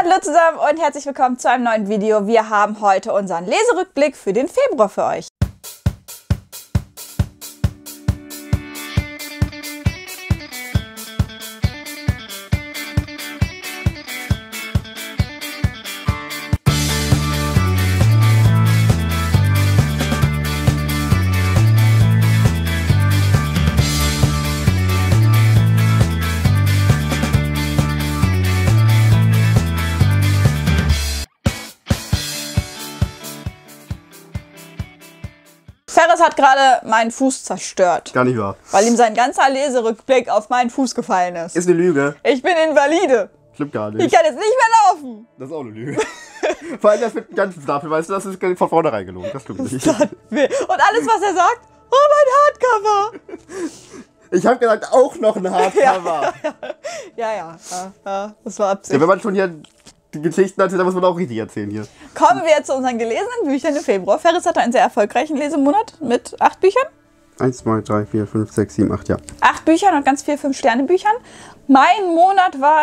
Hallo zusammen und herzlich willkommen zu einem neuen Video. Wir haben heute unseren Leserückblick für den Februar für euch. Ferris hat gerade meinen Fuß zerstört. Gar nicht wahr. Weil ihm sein ganzer Leserückblick auf meinen Fuß gefallen ist. Ist eine Lüge. Ich bin Invalide. Stimmt gar nicht. Ich kann jetzt nicht mehr laufen. Das ist auch eine Lüge. Vor allem das mit dem ganzen Stapel, weißt du, das ist von vornherein gelogen. Das stimmt nicht. Und alles, was er sagt, oh, mein Hardcover. Ich habe gesagt, auch noch ein Hardcover. Ja, das war Absicht. Ja, wenn man schon hier die Geschichten hat, dann muss man auch richtig erzählen hier. Kommen wir zu unseren gelesenen Büchern im Februar. Ferris hatte einen sehr erfolgreichen Lesemonat mit 8 Büchern. 1, 2, 3, 4, 5, 6, 7, 8, ja. 8 Büchern und ganz viel 5-Sterne-Büchern. Mein Monat war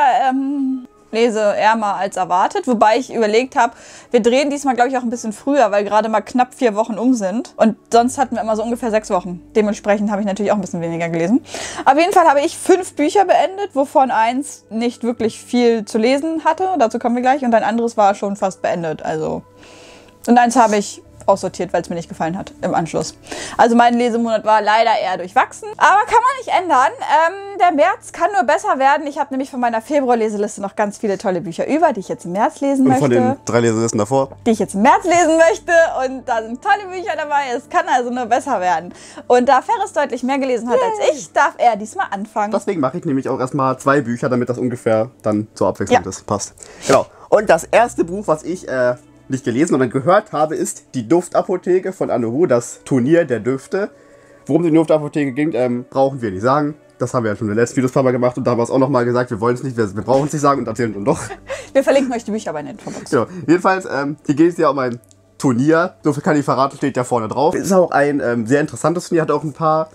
leseärmer als erwartet, wobei ich überlegt habe, wir drehen diesmal, glaube ich, auch ein bisschen früher, weil gerade mal knapp 4 Wochen um sind. Und sonst hatten wir immer so ungefähr 6 Wochen. Dementsprechend habe ich natürlich auch ein bisschen weniger gelesen. Auf jeden Fall habe ich 5 Bücher beendet, wovon eins nicht wirklich viel zu lesen hatte. Dazu kommen wir gleich. Und ein anderes war schon fast beendet. Also. Und eins habe ich aussortiert, weil es mir nicht gefallen hat im Anschluss. Also mein Lesemonat war leider eher durchwachsen. Aber kann man nicht ändern. Der März kann nur besser werden. Ich habe nämlich von meiner Februar-Leseliste noch ganz viele tolle Bücher über, die ich jetzt im März lesen möchte. Und von den 3 Leselisten davor? Die ich jetzt im März lesen möchte. Und da sind tolle Bücher dabei. Es kann also nur besser werden. Und da Ferris deutlich mehr gelesen hat als ich, darf er diesmal anfangen. Deswegen mache ich nämlich auch erstmal 2 Bücher, damit das ungefähr dann so abwechselnd ist. Passt. Genau. Und das erste Buch, was ich nicht gelesen, sondern gehört habe, ist Die Duftapotheke von Anne Hu, das Turnier der Düfte. Worum die Duftapotheke ging, brauchen wir nicht sagen. Das haben wir ja schon in den letzten Videos ein paar Mal gemacht und da haben wir es auch nochmal gesagt, wir wollen es nicht, wir brauchen es nicht sagen und erzählen es doch. Wir verlinken euch die Bücher bei in den Infobox. Genau. Jedenfalls, hier geht es ja um ein Turnier, so viel kann ich verraten, steht ja vorne drauf. Es ist auch ein sehr interessantes Turnier, hat auch ein paar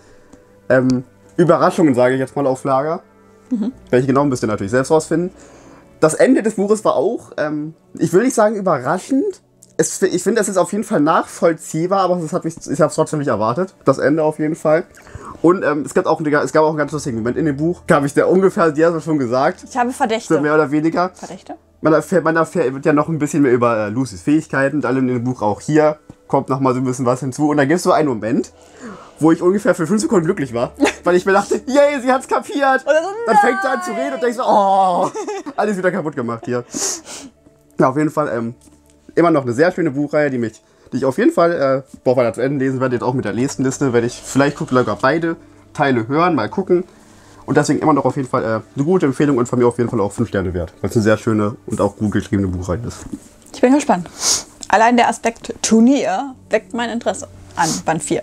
Überraschungen, sage ich jetzt mal, auf Lager. Welche genau müsst ihr natürlich selbst rausfinden. Das Ende des Buches war auch, ich will nicht sagen überraschend. Ich finde, es ist auf jeden Fall nachvollziehbar, aber ich habe es trotzdem nicht erwartet. Das Ende auf jeden Fall. Und es gab auch einen ganz lustigen Moment in dem Buch. Habe ich der ungefähr, die hast du schon gesagt. Ich habe Verdächte. So mehr oder weniger. Verdächte? Man erfährt ja noch ein bisschen mehr über Lucys Fähigkeiten und allem in dem Buch auch hier. Kommt noch mal so ein bisschen was hinzu. Und dann gibt es so einen Moment, wo ich ungefähr für 5 Sekunden glücklich war. Weil ich mir dachte, yay, sie hat's kapiert. Und dann fängt sie an zu reden und denkst so, oh, alles wieder kaputt gemacht hier. Ja, auf jeden Fall immer noch eine sehr schöne Buchreihe, die ich auf jeden Fall weiter zu Ende lesen werde. Jetzt auch mit der Lesenliste werde ich vielleicht sogar beide Teile hören, mal gucken. Und deswegen immer noch auf jeden Fall eine gute Empfehlung und von mir auf jeden Fall auch 5 Sterne wert. Weil es eine sehr schöne und auch gut geschriebene Buchreihe ist. Ich bin gespannt. Allein der Aspekt Turnier weckt mein Interesse an Band 4.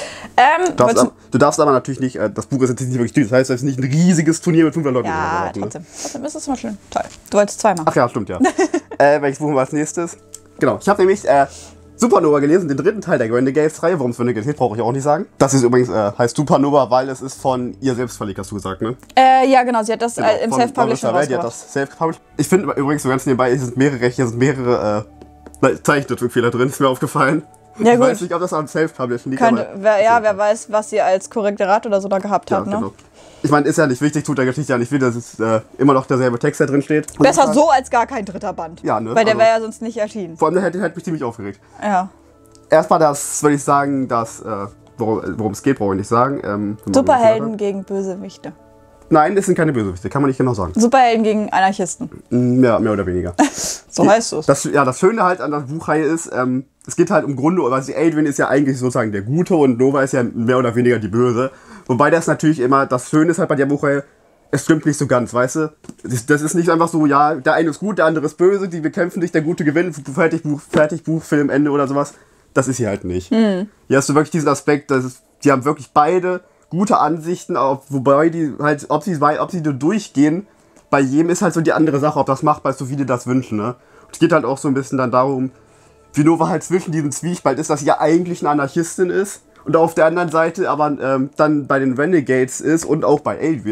Du darfst aber natürlich nicht, das Buch ist jetzt nicht wirklich düster, das heißt, es ist nicht ein riesiges Turnier mit 500 Leuten. Ja, trotzdem. Trotzdem ist es mal schön. Toll. Du wolltest 2 machen. Ach ja, stimmt, ja. Welches Buch war als nächstes? Genau, ich habe nämlich Supernova gelesen, den 3. Teil der Renegades-Reihe. Warum es Renegades geht, brauche ich auch nicht sagen. Das ist übrigens, heißt Supernova, weil es ist von ihr selbst verlegt, hast du gesagt, ne? Ja, genau, sie hat das im Self-Publishing rausgebracht. Die hat das self-published. Ich finde übrigens so ganz nebenbei, hier sind mehrere Zeichentrickfehler drin, ist mir aufgefallen. Ja, ich gut. weiß nicht, ob das am Self-Publishing liegt. Wer weiß, was sie als Korrektorat oder so da gehabt hat, ne? Genau. Ich meine, ist ja nicht wichtig, tut der Geschichte ja nicht weh, dass es immer noch derselbe Text da drin steht. Besser so als gar kein 3. Band. Ja, ne? Weil der wäre ja sonst nicht erschienen. Vor allem, der hätte mich ziemlich aufgeregt. Ja. Erstmal würde ich sagen, worum es geht, brauche ich nicht sagen. Superhelden gegen Bösewichte. Nein, das sind keine Bösewichte, kann man nicht genau sagen. Superhelden gegen Anarchisten. Ja, mehr oder weniger. So heißt es. Das Schöne halt an der Buchreihe ist, es geht halt im Grunde, also Adrian ist ja eigentlich sozusagen der Gute und Nova ist ja mehr oder weniger die Böse. Wobei das natürlich immer, das Schöne ist halt bei der Buchreihe, es stimmt nicht so ganz, weißt du? Das ist nicht einfach so, ja, der eine ist gut, der andere ist böse, die bekämpfen dich, der Gute gewinnt, fertig Buch, Film, Ende oder sowas. Das ist hier halt nicht. Hier hast du wirklich diesen Aspekt, die haben wirklich beide gute Ansichten, wobei die halt, ob sie nur durchgehen, bei jedem ist halt so die andere Sache, ob das machbar ist, so wie die das wünschen, ne? Und es geht halt auch so ein bisschen dann darum, wie Nova halt zwischen diesem Zwiespalt ist, dass sie ja eigentlich eine Anarchistin ist und auf der anderen Seite aber dann bei den Renegades ist und auch bei Adrian,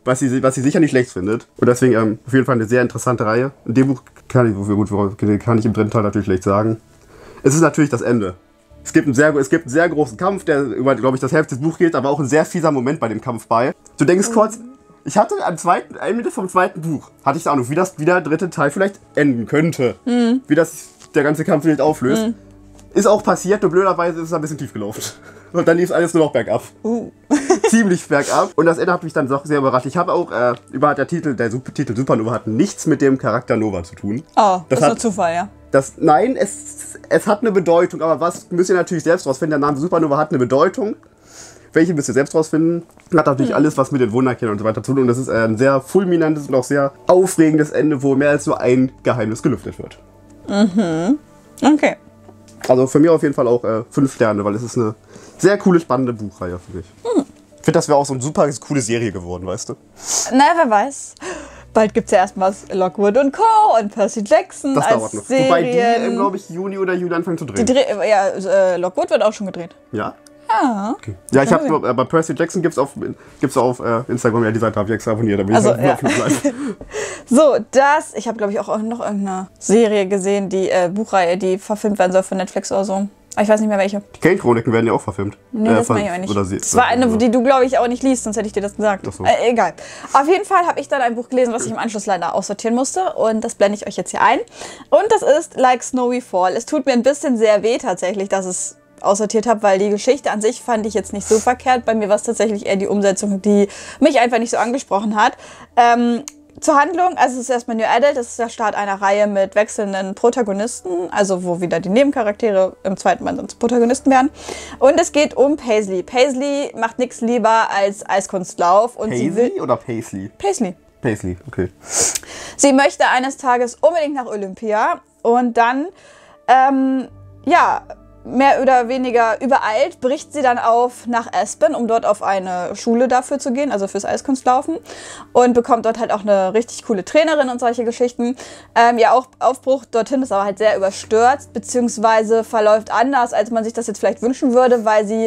was sie sicher nicht schlecht findet. Und deswegen auf jeden Fall eine sehr interessante Reihe. In dem Buch kann ich im dritten Teil natürlich schlecht sagen. Es ist natürlich das Ende. Es gibt einen sehr großen Kampf, der über, glaube ich, das Hälfte des Buches geht, aber auch ein sehr fieser Moment bei dem Kampf bei. Du denkst kurz, ich hatte Ende vom zweiten Buch, hatte ich da Ahnung, wie der dritte Teil vielleicht enden könnte. Wie der ganze Kampf vielleicht auflöst. Ist auch passiert, nur blöderweise ist es ein bisschen tief gelaufen. Und dann lief es alles nur noch bergab. Ziemlich bergab. Und das Ende hat mich dann doch sehr überrascht. Ich habe auch, der Subtitel Supernova hat nichts mit dem Charakter Nova zu tun. Oh, das ist nur Zufall, ja. Nein, es hat eine Bedeutung, aber was müsst ihr natürlich selbst rausfinden. Der Name Supernova hat eine Bedeutung. Welche müsst ihr selbst rausfinden. Hat natürlich alles was mit den Wunderkindern und so weiter zu tun. Und das ist ein sehr fulminantes und auch sehr aufregendes Ende, wo mehr als nur ein Geheimnis gelüftet wird. Okay. Also für mich auf jeden Fall auch 5 Sterne, weil es ist eine sehr coole, spannende Buchreihe für mich. Ich finde, das wäre auch so eine super coole Serie geworden, weißt du? Na, wer weiß. Bald gibt es ja erstmal Lockwood und Co. und Percy Jackson das als dauert noch. Serien. Wobei die, glaube ich, Juni oder Juli anfangen zu drehen. Lockwood wird auch schon gedreht. Ja? Ja. Okay. Ja, ich habe bei Percy Jackson gibt's auf Instagram, ja, die Seite habe ich extra abonniert, damit ich bleiben. So, ich habe glaube ich auch noch irgendeine Serie gesehen, die Buchreihe, die verfilmt werden soll von Netflix oder so. Aber ich weiß nicht mehr welche. Die Kane-Chroniken werden ja auch verfilmt. Nee, das meine ich auch nicht. Das war eine, die du glaube ich auch nicht liest, sonst hätte ich dir das gesagt. So. Egal. Auf jeden Fall habe ich dann ein Buch gelesen, was ich im Anschluss leider aussortieren musste. Und das blende ich euch jetzt hier ein. Und das ist Like Snowy Fall. Es tut mir ein bisschen sehr weh tatsächlich, dass es aussortiert habe, weil die Geschichte an sich fand ich jetzt nicht so verkehrt. Bei mir war es tatsächlich eher die Umsetzung, die mich einfach nicht so angesprochen hat. Zur Handlung, also es ist erstmal New Adult, das ist der Start einer Reihe mit wechselnden Protagonisten, also wo wieder die Nebencharaktere im zweiten Band sonst Protagonisten werden. Und es geht um Paisley. Paisley macht nichts lieber als Eiskunstlauf. Und Paisley oder Paisley? Paisley. Paisley, okay. Sie möchte eines Tages unbedingt nach Olympia und dann, mehr oder weniger übereilt, bricht sie dann auf nach Aspen, um dort auf eine Schule dafür zu gehen, also fürs Eiskunstlaufen. Und bekommt dort halt auch eine richtig coole Trainerin und solche Geschichten. Ihr Aufbruch dorthin ist aber halt sehr überstürzt, beziehungsweise verläuft anders, als man sich das jetzt vielleicht wünschen würde, weil sie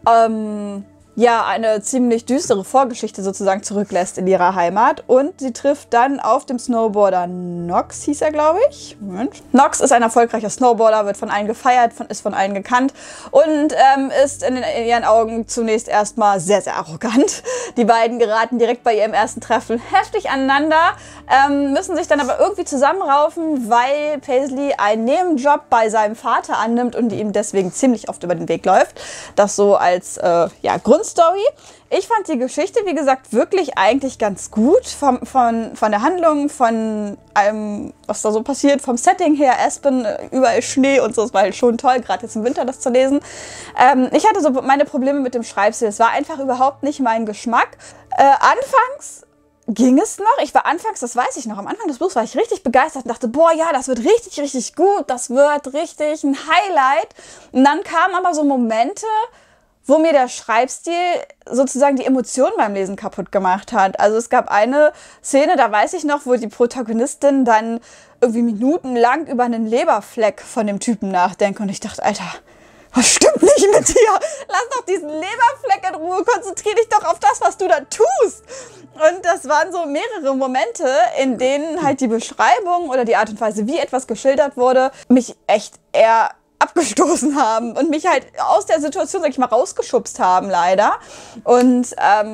eine ziemlich düstere Vorgeschichte sozusagen zurücklässt in ihrer Heimat. Und sie trifft dann auf dem Snowboarder Knox, hieß er, glaube ich. Moment. Knox ist ein erfolgreicher Snowboarder, wird von allen gefeiert, ist von allen gekannt und ist in ihren Augen zunächst erstmal sehr, sehr arrogant. Die beiden geraten direkt bei ihrem ersten Treffen heftig aneinander, müssen sich dann aber irgendwie zusammenraufen, weil Paisley einen Nebenjob bei seinem Vater annimmt und ihm deswegen ziemlich oft über den Weg läuft. Das so als Grundstory. Ich fand die Geschichte, wie gesagt, wirklich eigentlich ganz gut. Von der Handlung, von allem, was da so passiert, vom Setting her, Aspen, überall Schnee und so. Es war halt schon toll, gerade jetzt im Winter das zu lesen. Ich hatte so meine Probleme mit dem Schreibstil. Es war einfach überhaupt nicht mein Geschmack. Anfangs ging es noch. Ich war anfangs, das weiß ich noch, am Anfang des Buchs war ich richtig begeistert und dachte, boah, ja, das wird richtig, richtig gut. Das wird richtig ein Highlight. Und dann kamen aber so Momente, wo mir der Schreibstil sozusagen die Emotionen beim Lesen kaputt gemacht hat. Also es gab eine Szene, da weiß ich noch, wo die Protagonistin dann irgendwie minutenlang über einen Leberfleck von dem Typen nachdenkt. Und ich dachte, Alter, was stimmt nicht mit dir? Lass doch diesen Leberfleck in Ruhe, konzentrier dich doch auf das, was du da tust. Und das waren so mehrere Momente, in denen halt die Beschreibung oder die Art und Weise, wie etwas geschildert wurde, mich echt eher abgestoßen haben und mich halt aus der Situation, sag ich mal, rausgeschubst haben, leider. Und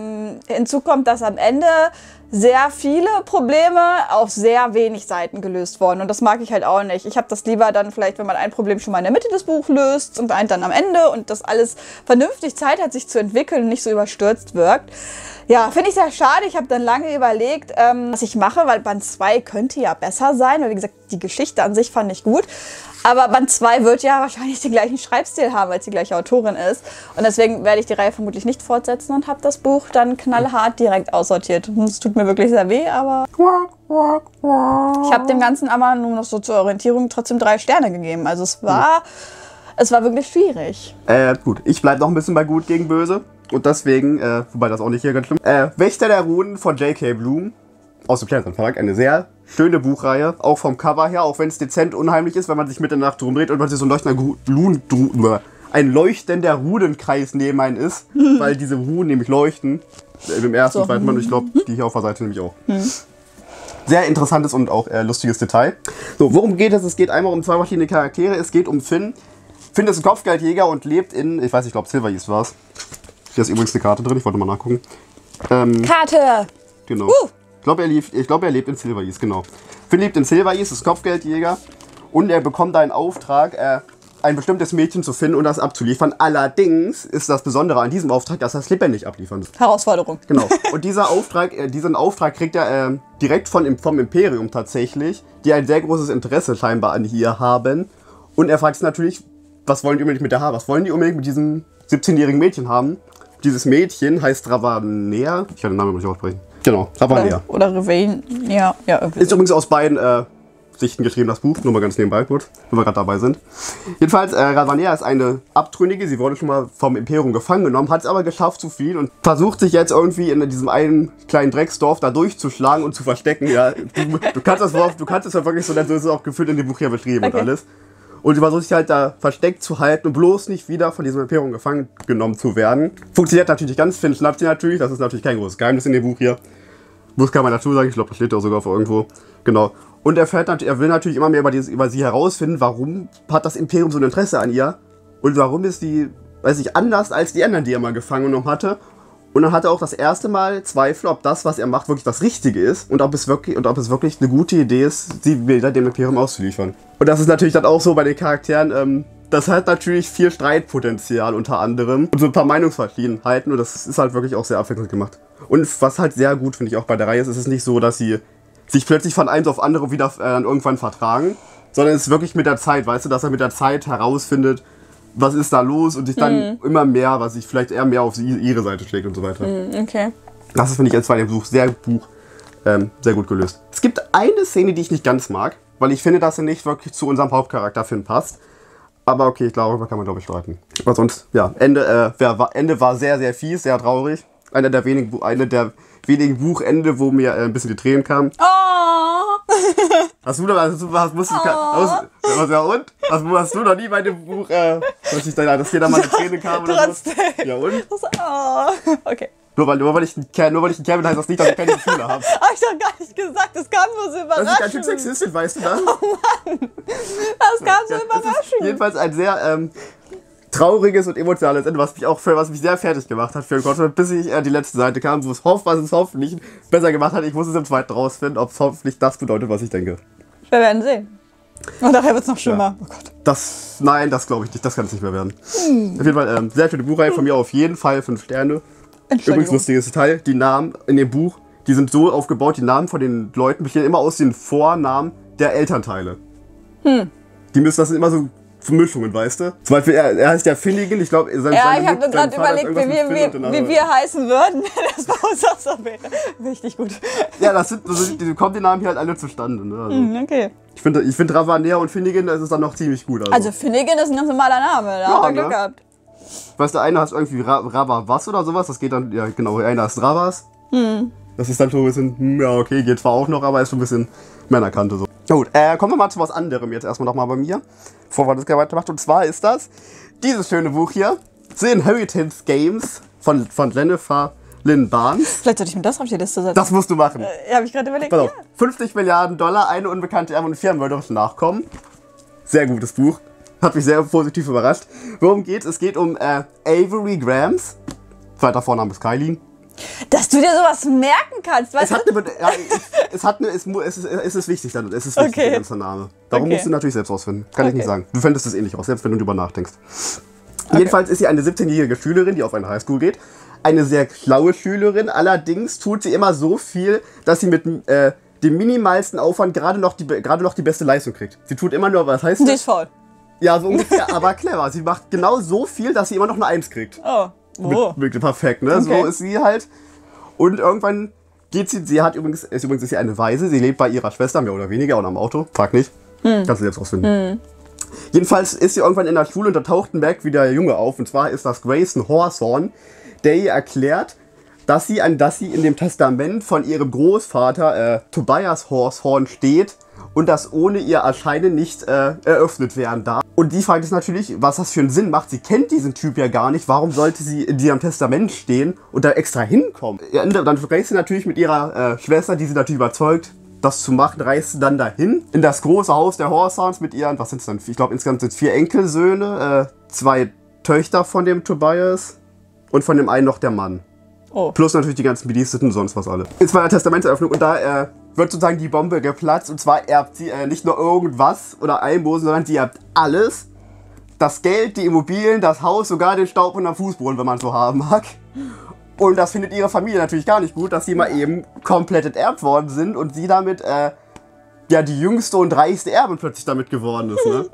hinzu kommt, dass am Ende sehr viele Probleme auf sehr wenig Seiten gelöst wurden. Und das mag ich halt auch nicht. Ich habe das lieber dann vielleicht, wenn man ein Problem schon mal in der Mitte des Buches löst und ein dann am Ende und das alles vernünftig Zeit hat, sich zu entwickeln und nicht so überstürzt wirkt. Ja, finde ich sehr schade. Ich habe dann lange überlegt, was ich mache, weil Band 2 könnte ja besser sein. Weil, wie gesagt, die Geschichte an sich fand ich gut. Aber Band 2 wird ja wahrscheinlich den gleichen Schreibstil haben, weil es die gleiche Autorin ist. Und deswegen werde ich die Reihe vermutlich nicht fortsetzen und habe das Buch dann knallhart direkt aussortiert. Es tut mir wirklich sehr weh, aber ich habe dem Ganzen aber nur noch so zur Orientierung trotzdem 3 Sterne gegeben. Also es war wirklich schwierig. Gut, ich bleibe noch ein bisschen bei Gut gegen Böse. Und deswegen, wobei das auch nicht hier ganz schlimm, Wächter der Runen von J.K. Bloom aus dem Kleinsten Verlag, eine sehr schöne Buchreihe, auch vom Cover her, auch wenn es dezent unheimlich ist, wenn man sich mit der Nacht rumdreht und man sich so ein leuchtender Runenkreis neben einen ist, weil diese Runen nämlich leuchten. Im ersten, So. zweiten Mal, ich glaube, die hier auf der Seite nämlich auch. Sehr interessantes und auch lustiges Detail. So, worum geht es? Es geht einmal um zwei verschiedene Charaktere. Es geht um Finn. Finn ist ein Kopfgeldjäger und lebt in, ich weiß nicht, ich glaube Silver East war es. Hier ist übrigens eine Karte drin, ich wollte mal nachgucken. Karte! Genau. Ich glaube, er lebt in Silver East, genau. Finn lebt in Silver East, ist Kopfgeldjäger und er bekommt einen Auftrag, ein bestimmtes Mädchen zu finden und das abzuliefern. Allerdings ist das Besondere an diesem Auftrag, dass er es lebendig abliefern muss. Herausforderung. Genau. Und diesen Auftrag kriegt er direkt vom Imperium tatsächlich, die ein sehr großes Interesse scheinbar an hier haben. Und er fragt sich natürlich, was wollen die unbedingt mit der Haar? Was wollen die unbedingt mit diesem 17-jährigen Mädchen haben? Dieses Mädchen heißt Ravanea. Ich kann den Namen nicht aussprechen. Genau, Ravanea. Oder Revain. Ja, irgendwie. Ist übrigens aus beiden Sichten geschrieben, das Buch. Nur mal ganz nebenbei, gut, wenn wir gerade dabei sind. Jedenfalls, Ravanea ist eine Abtrünnige. Sie wurde schon mal vom Imperium gefangen genommen, hat es aber geschafft zu fliehen und versucht sich jetzt irgendwie in diesem einen kleinen Drecksdorf da durchzuschlagen und zu verstecken. Ja, du kannst das ja wirklich so nennen, so ist es auch gefühlt in dem Buch hier beschrieben und alles. Und sie versucht sich halt da versteckt zu halten und bloß nicht wieder von diesem Imperium gefangen genommen zu werden. Funktioniert natürlich nicht ganz. Finn schnappt sie natürlich. Das ist natürlich kein großes Geheimnis in dem Buch hier. Muss kann man dazu sagen. Ich glaube, das steht da sogar auf irgendwo. Genau. Und er will natürlich immer mehr über sie herausfinden, warum hat das Imperium so ein Interesse an ihr und warum ist die, weiß ich, anders als die anderen, die er mal gefangen genommen hatte. Und dann hat er auch das erste Mal Zweifel, ob das, was er macht, wirklich das Richtige ist und ob es wirklich eine gute Idee ist, sie wieder dem Imperium auszuliefern. Und das ist natürlich dann auch so bei den Charakteren, das hat natürlich viel Streitpotenzial unter anderem und so ein paar Meinungsverschiedenheiten und das ist halt wirklich auch sehr abwechselnd gemacht. Und was halt sehr gut, finde ich, auch bei der Reihe ist, ist es nicht so, dass sie sich plötzlich von einem auf andere wieder irgendwann vertragen, sondern es ist wirklich mit der Zeit, weißt du, dass er mit der Zeit herausfindet, was ist da los und sich dann immer mehr, was sich vielleicht eher mehr auf ihre Seite schlägt und so weiter. Okay. Das ist, finde ich, jetzt bei dem Buch sehr gut gelöst. Es gibt eine Szene, die ich nicht ganz mag, weil ich finde, dass sie nicht wirklich zu unserem Hauptcharakter Finn passt. Aber okay, darüber kann man, glaube ich, streiten. Aber sonst, ja, Ende war sehr, sehr fies, sehr traurig. Einer der wenigen Buchende, wo mir ein bisschen die Tränen kamen. Oh! Hast du noch nie bei dem Buch, dass dir da mal eine Träne kam oder so? Ja und? Oh. Okay. Nur weil ich ein Kerl bin, heißt das nicht, dass ich keine Gefühle habe. Hab ich doch gar nicht gesagt, das kam nur so überraschend. Das ist ganz schön sexistisch, weißt du das? Oh Mann, das kam so Das ist überraschend. jedenfalls ein sehr trauriges und emotionales Ende, was mich sehr fertig gemacht hat für den Content, bis ich die letzte Seite kam, wo es hoffentlich besser gemacht hat. Ich muss es im zweiten rausfinden, ob es hoffentlich das bedeutet, was ich denke. Wir werden sehen. Und nachher wird es noch schlimmer. Ja. Oh Gott. Das glaube ich nicht, das kann es nicht mehr werden. Auf jeden Fall, sehr schöne Buchreihe, von mir auf jeden Fall 5 Sterne. Übrigens lustiges Detail, die Namen in dem Buch, die sind so aufgebaut, die Namen von den Leuten bestehen immer aus den Vornamen der Elternteile. Das sind immer so Vermischungen, weißt du? Zum Beispiel, er heißt ja Finnegan, ich glaube, ich habe mir gerade überlegt, wie wir heißen würden. Das war uns auch so richtig gut. Ja, die kommen die Namen hier halt alle zustande. Ne? Also, okay. Ich finde Ravanea und Finnegan, das ist dann noch ziemlich gut. Also Finnegan ist ein ganz normaler Name, da hat er Glück gehabt. Weißt du, einer heißt irgendwie Ravas oder sowas, das geht dann, ja genau, einer ist Ravas. Das ist dann schon ein bisschen, ja okay, geht zwar auch noch, aber ist schon ein bisschen Männerkante so. Na gut, kommen wir mal zu was anderem jetzt erstmal nochmal bei mir, bevor wir das weitermachen. Und zwar ist das dieses schöne Buch hier, The Inheritance Games von Jennifer Lynn Barnes. Vielleicht sollte ich mir das auf die Liste setzen. Das musst du machen. Habe ich gerade überlegt. Pass auf, 50 Milliarden $, eine unbekannte Erbe und firmenwirtschaftliche Nachkommen. Sehr gutes Buch. Hat mich sehr positiv überrascht. Worum geht's? Es geht um Avery Grams. Zweiter Vorname ist Kylie. Dass du dir sowas merken kannst, weißt du? Es ist wichtig, dann. Es ist wichtig, der ganze Name. Darum musst du natürlich selbst rausfinden. Kann ich nicht sagen. Du fändest es eh nicht aus, selbst wenn du drüber nachdenkst. Jedenfalls ist sie eine 17-jährige Schülerin, die auf eine Highschool geht. Eine sehr schlaue Schülerin. Allerdings tut sie immer so viel, dass sie mit dem minimalsten Aufwand gerade noch die beste Leistung kriegt. Sie tut immer nur, was heißt das? Sie ist faul. Ja, so ungefähr, aber clever. Sie macht genau so viel, dass sie immer noch eine 1 kriegt. Oh. Perfekt, ne? Okay. So ist sie halt. Und irgendwann geht sie ist übrigens eine Waise, sie lebt bei ihrer Schwester, mehr oder weniger, und am Auto. Frag nicht. Kannst du selbst rausfinden. Jedenfalls ist sie irgendwann in der Schule und da taucht ein merkwürdiger Junge auf. Und zwar ist das Grayson Hawthorne, der ihr erklärt, dass sie in dem Testament von ihrem Großvater Tobias Hawthorne steht und das ohne ihr Erscheinen nicht eröffnet werden darf. Und die fragt sich natürlich, was das für einen Sinn macht. Sie kennt diesen Typ ja gar nicht. Warum sollte sie in ihrem Testament stehen und da extra hinkommen? Ja, dann reist sie natürlich mit ihrer Schwester, die sie natürlich überzeugt, das zu machen, reist sie dann dahin. In das große Haus der Horsehounds mit ihren, was sind es dann? Ich glaube, insgesamt sind es 4 Enkelsöhne, 2 Töchter von dem Tobias und von dem einen noch der Mann. Oh. Plus natürlich die ganzen Bediensteten und sonst was alle. Es war eine Testamentseröffnung und da wird sozusagen die Bombe geplatzt. Und zwar erbt sie nicht nur irgendwas oder Almosen, sondern sie erbt alles. Das Geld, die Immobilien, das Haus, sogar den Staub und den Fußboden, wenn man so haben mag. Und das findet ihre Familie natürlich gar nicht gut, dass sie mal eben komplett enterbt worden sind und sie damit ja die jüngste und reichste Erbin plötzlich damit geworden ist. Ne?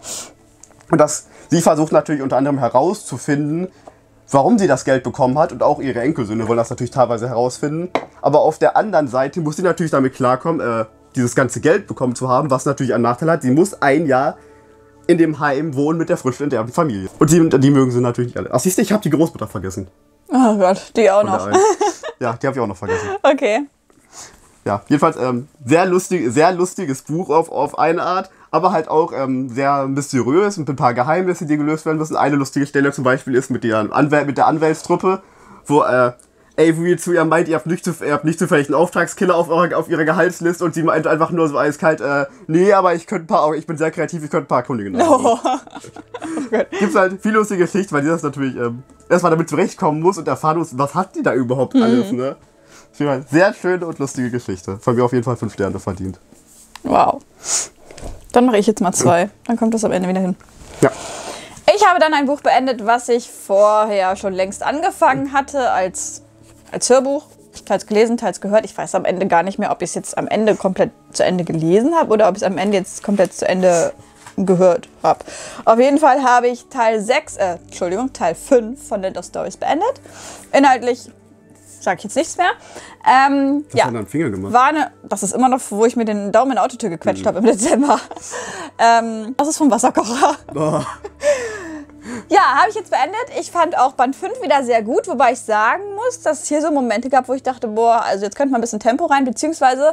Und sie versucht natürlich unter anderem herauszufinden, warum sie das Geld bekommen hat, und auch ihre Enkelsöhne wollen das natürlich teilweise herausfinden. Aber auf der anderen Seite muss sie natürlich damit klarkommen, dieses ganze Geld bekommen zu haben, was natürlich einen Nachteil hat. Sie muss ein Jahr in dem Heim wohnen mit der frisch enterbten Familie. Und die mögen sie natürlich nicht alle. Ach siehst du, ich habe die Großmutter vergessen. Oh Gott, die auch noch. Ja, die habe ich auch noch vergessen. Okay. Ja, jedenfalls sehr lustiges Buch auf eine Art, aber halt auch sehr mysteriös und mit ein paar Geheimnisse, die gelöst werden müssen. Eine lustige Stelle zum Beispiel ist mit der Anwältstruppe, wo Avery zu ihr meint, ihr habt nicht zufällig einen Auftragskiller auf ihrer Gehaltsliste, und sie meint einfach nur so eiskalt, nee, aber ich bin sehr kreativ, ich könnte ein paar Kundinnen haben. Oh. Gibt's halt viel lustige Geschichten, weil die das natürlich erstmal damit zurechtkommen muss und erfahren muss, was hat die da überhaupt alles, ne? Sehr schöne und lustige Geschichte. Von mir auf jeden Fall 5 Sterne verdient. Wow. Dann mache ich jetzt mal 2. Dann kommt das am Ende wieder hin. Ja. Ich habe dann ein Buch beendet, was ich vorher schon längst angefangen hatte als Hörbuch. Teils gelesen, teils gehört. Ich weiß am Ende gar nicht mehr, ob ich es jetzt am Ende komplett zu Ende gelesen habe oder ob ich es am Ende jetzt komplett zu Ende gehört habe. Auf jeden Fall habe ich Teil 5 von Land of Stories beendet. Inhaltlich sage ich jetzt nichts mehr. Was hat dein Finger gemacht? Das ist immer noch, wo ich mir den Daumen in die Autotür gequetscht habe im Dezember. Das ist vom Wasserkocher. Oh. Ja, habe ich jetzt beendet. Ich fand auch Band 5 wieder sehr gut, wobei ich sagen muss, dass es hier so Momente gab, wo ich dachte, boah, also jetzt könnte man ein bisschen Tempo rein, beziehungsweise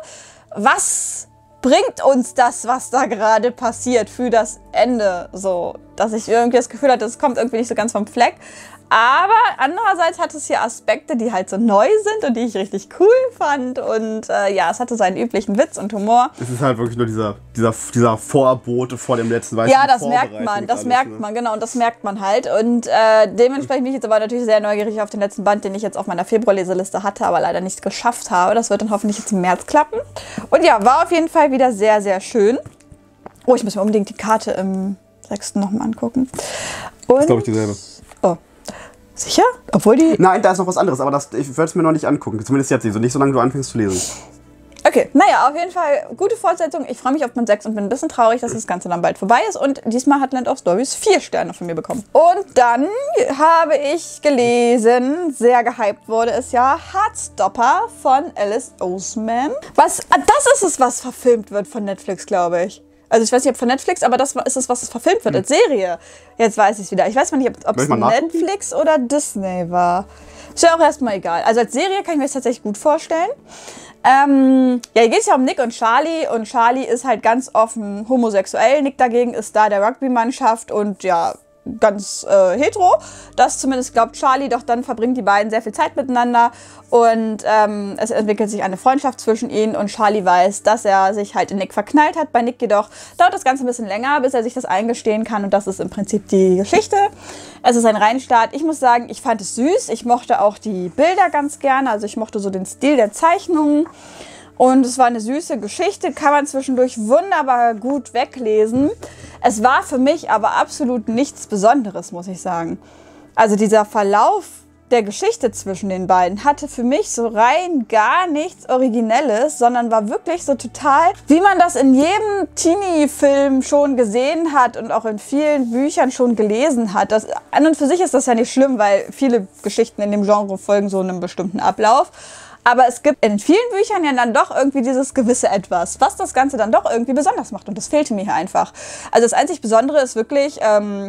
was bringt uns das, was da gerade passiert, für das Ende, so, dass ich irgendwie das Gefühl hatte, es kommt irgendwie nicht so ganz vom Fleck. Aber andererseits hat es hier Aspekte, die halt so neu sind und die ich richtig cool fand. Und ja, es hatte seinen üblichen Witz und Humor. Es ist halt wirklich nur dieser Vorbote vor dem letzten, weißt du? Ja, das merkt man, genau. Und das merkt man halt. Und dementsprechend bin ich jetzt aber natürlich sehr neugierig auf den letzten Band, den ich jetzt auf meiner Februarleseliste hatte, aber leider nicht geschafft habe. Das wird dann hoffentlich jetzt im März klappen. Und ja, war auf jeden Fall wieder sehr, sehr schön. Oh, ich muss mir unbedingt die Karte im 6. nochmal angucken. Und, das ist, glaube ich, dieselbe. Oh. Sicher? Obwohl die... Nein, da ist noch was anderes, aber ich werde es mir noch nicht angucken. Zumindest jetzt nicht, so nicht, solange du anfängst zu lesen. Okay, naja, auf jeden Fall gute Fortsetzung. Ich freue mich auf Band 6 und bin ein bisschen traurig, dass das Ganze dann bald vorbei ist. Und diesmal hat Land of Stories 4 Sterne von mir bekommen. Und dann habe ich gelesen, sehr gehypt wurde es ja, Heartstopper von Alice Oseman. Das ist es, was verfilmt wird von Netflix, glaube ich. Also ich weiß nicht, ob von Netflix, aber das ist es, was verfilmt wird als Serie. Jetzt weiß ich es wieder. Ich weiß mal nicht, ob es Netflix oder Disney war. Ist ja auch erstmal egal. Also als Serie kann ich mir das tatsächlich gut vorstellen. Ja, hier geht es ja um Nick und Charlie. Und Charlie ist halt ganz offen homosexuell. Nick dagegen ist da der Rugby-Mannschaft und ja, ganz hetero. Das zumindest glaubt Charlie, doch dann verbringen die beiden sehr viel Zeit miteinander und es entwickelt sich eine Freundschaft zwischen ihnen und Charlie weiß, dass er sich halt in Nick verknallt hat. Bei Nick jedoch dauert das Ganze ein bisschen länger, bis er sich das eingestehen kann und das ist im Prinzip die Geschichte. Es ist ein Reinstart. Ich muss sagen, ich fand es süß. Ich mochte auch die Bilder ganz gerne, also ich mochte so den Stil der Zeichnungen. Und es war eine süße Geschichte, kann man zwischendurch wunderbar gut weglesen. Es war für mich aber absolut nichts Besonderes, muss ich sagen. Also dieser Verlauf der Geschichte zwischen den beiden hatte für mich so rein gar nichts Originelles, sondern war wirklich so total, wie man das in jedem Teenie-Film schon gesehen hat und auch in vielen Büchern schon gelesen hat. An und für sich ist das ja nicht schlimm, weil viele Geschichten in dem Genre folgen so einem bestimmten Ablauf. Aber es gibt in vielen Büchern ja dann doch irgendwie dieses gewisse Etwas, was das Ganze dann doch irgendwie besonders macht. Und das fehlte mir hier einfach. Also das einzig Besondere ist wirklich,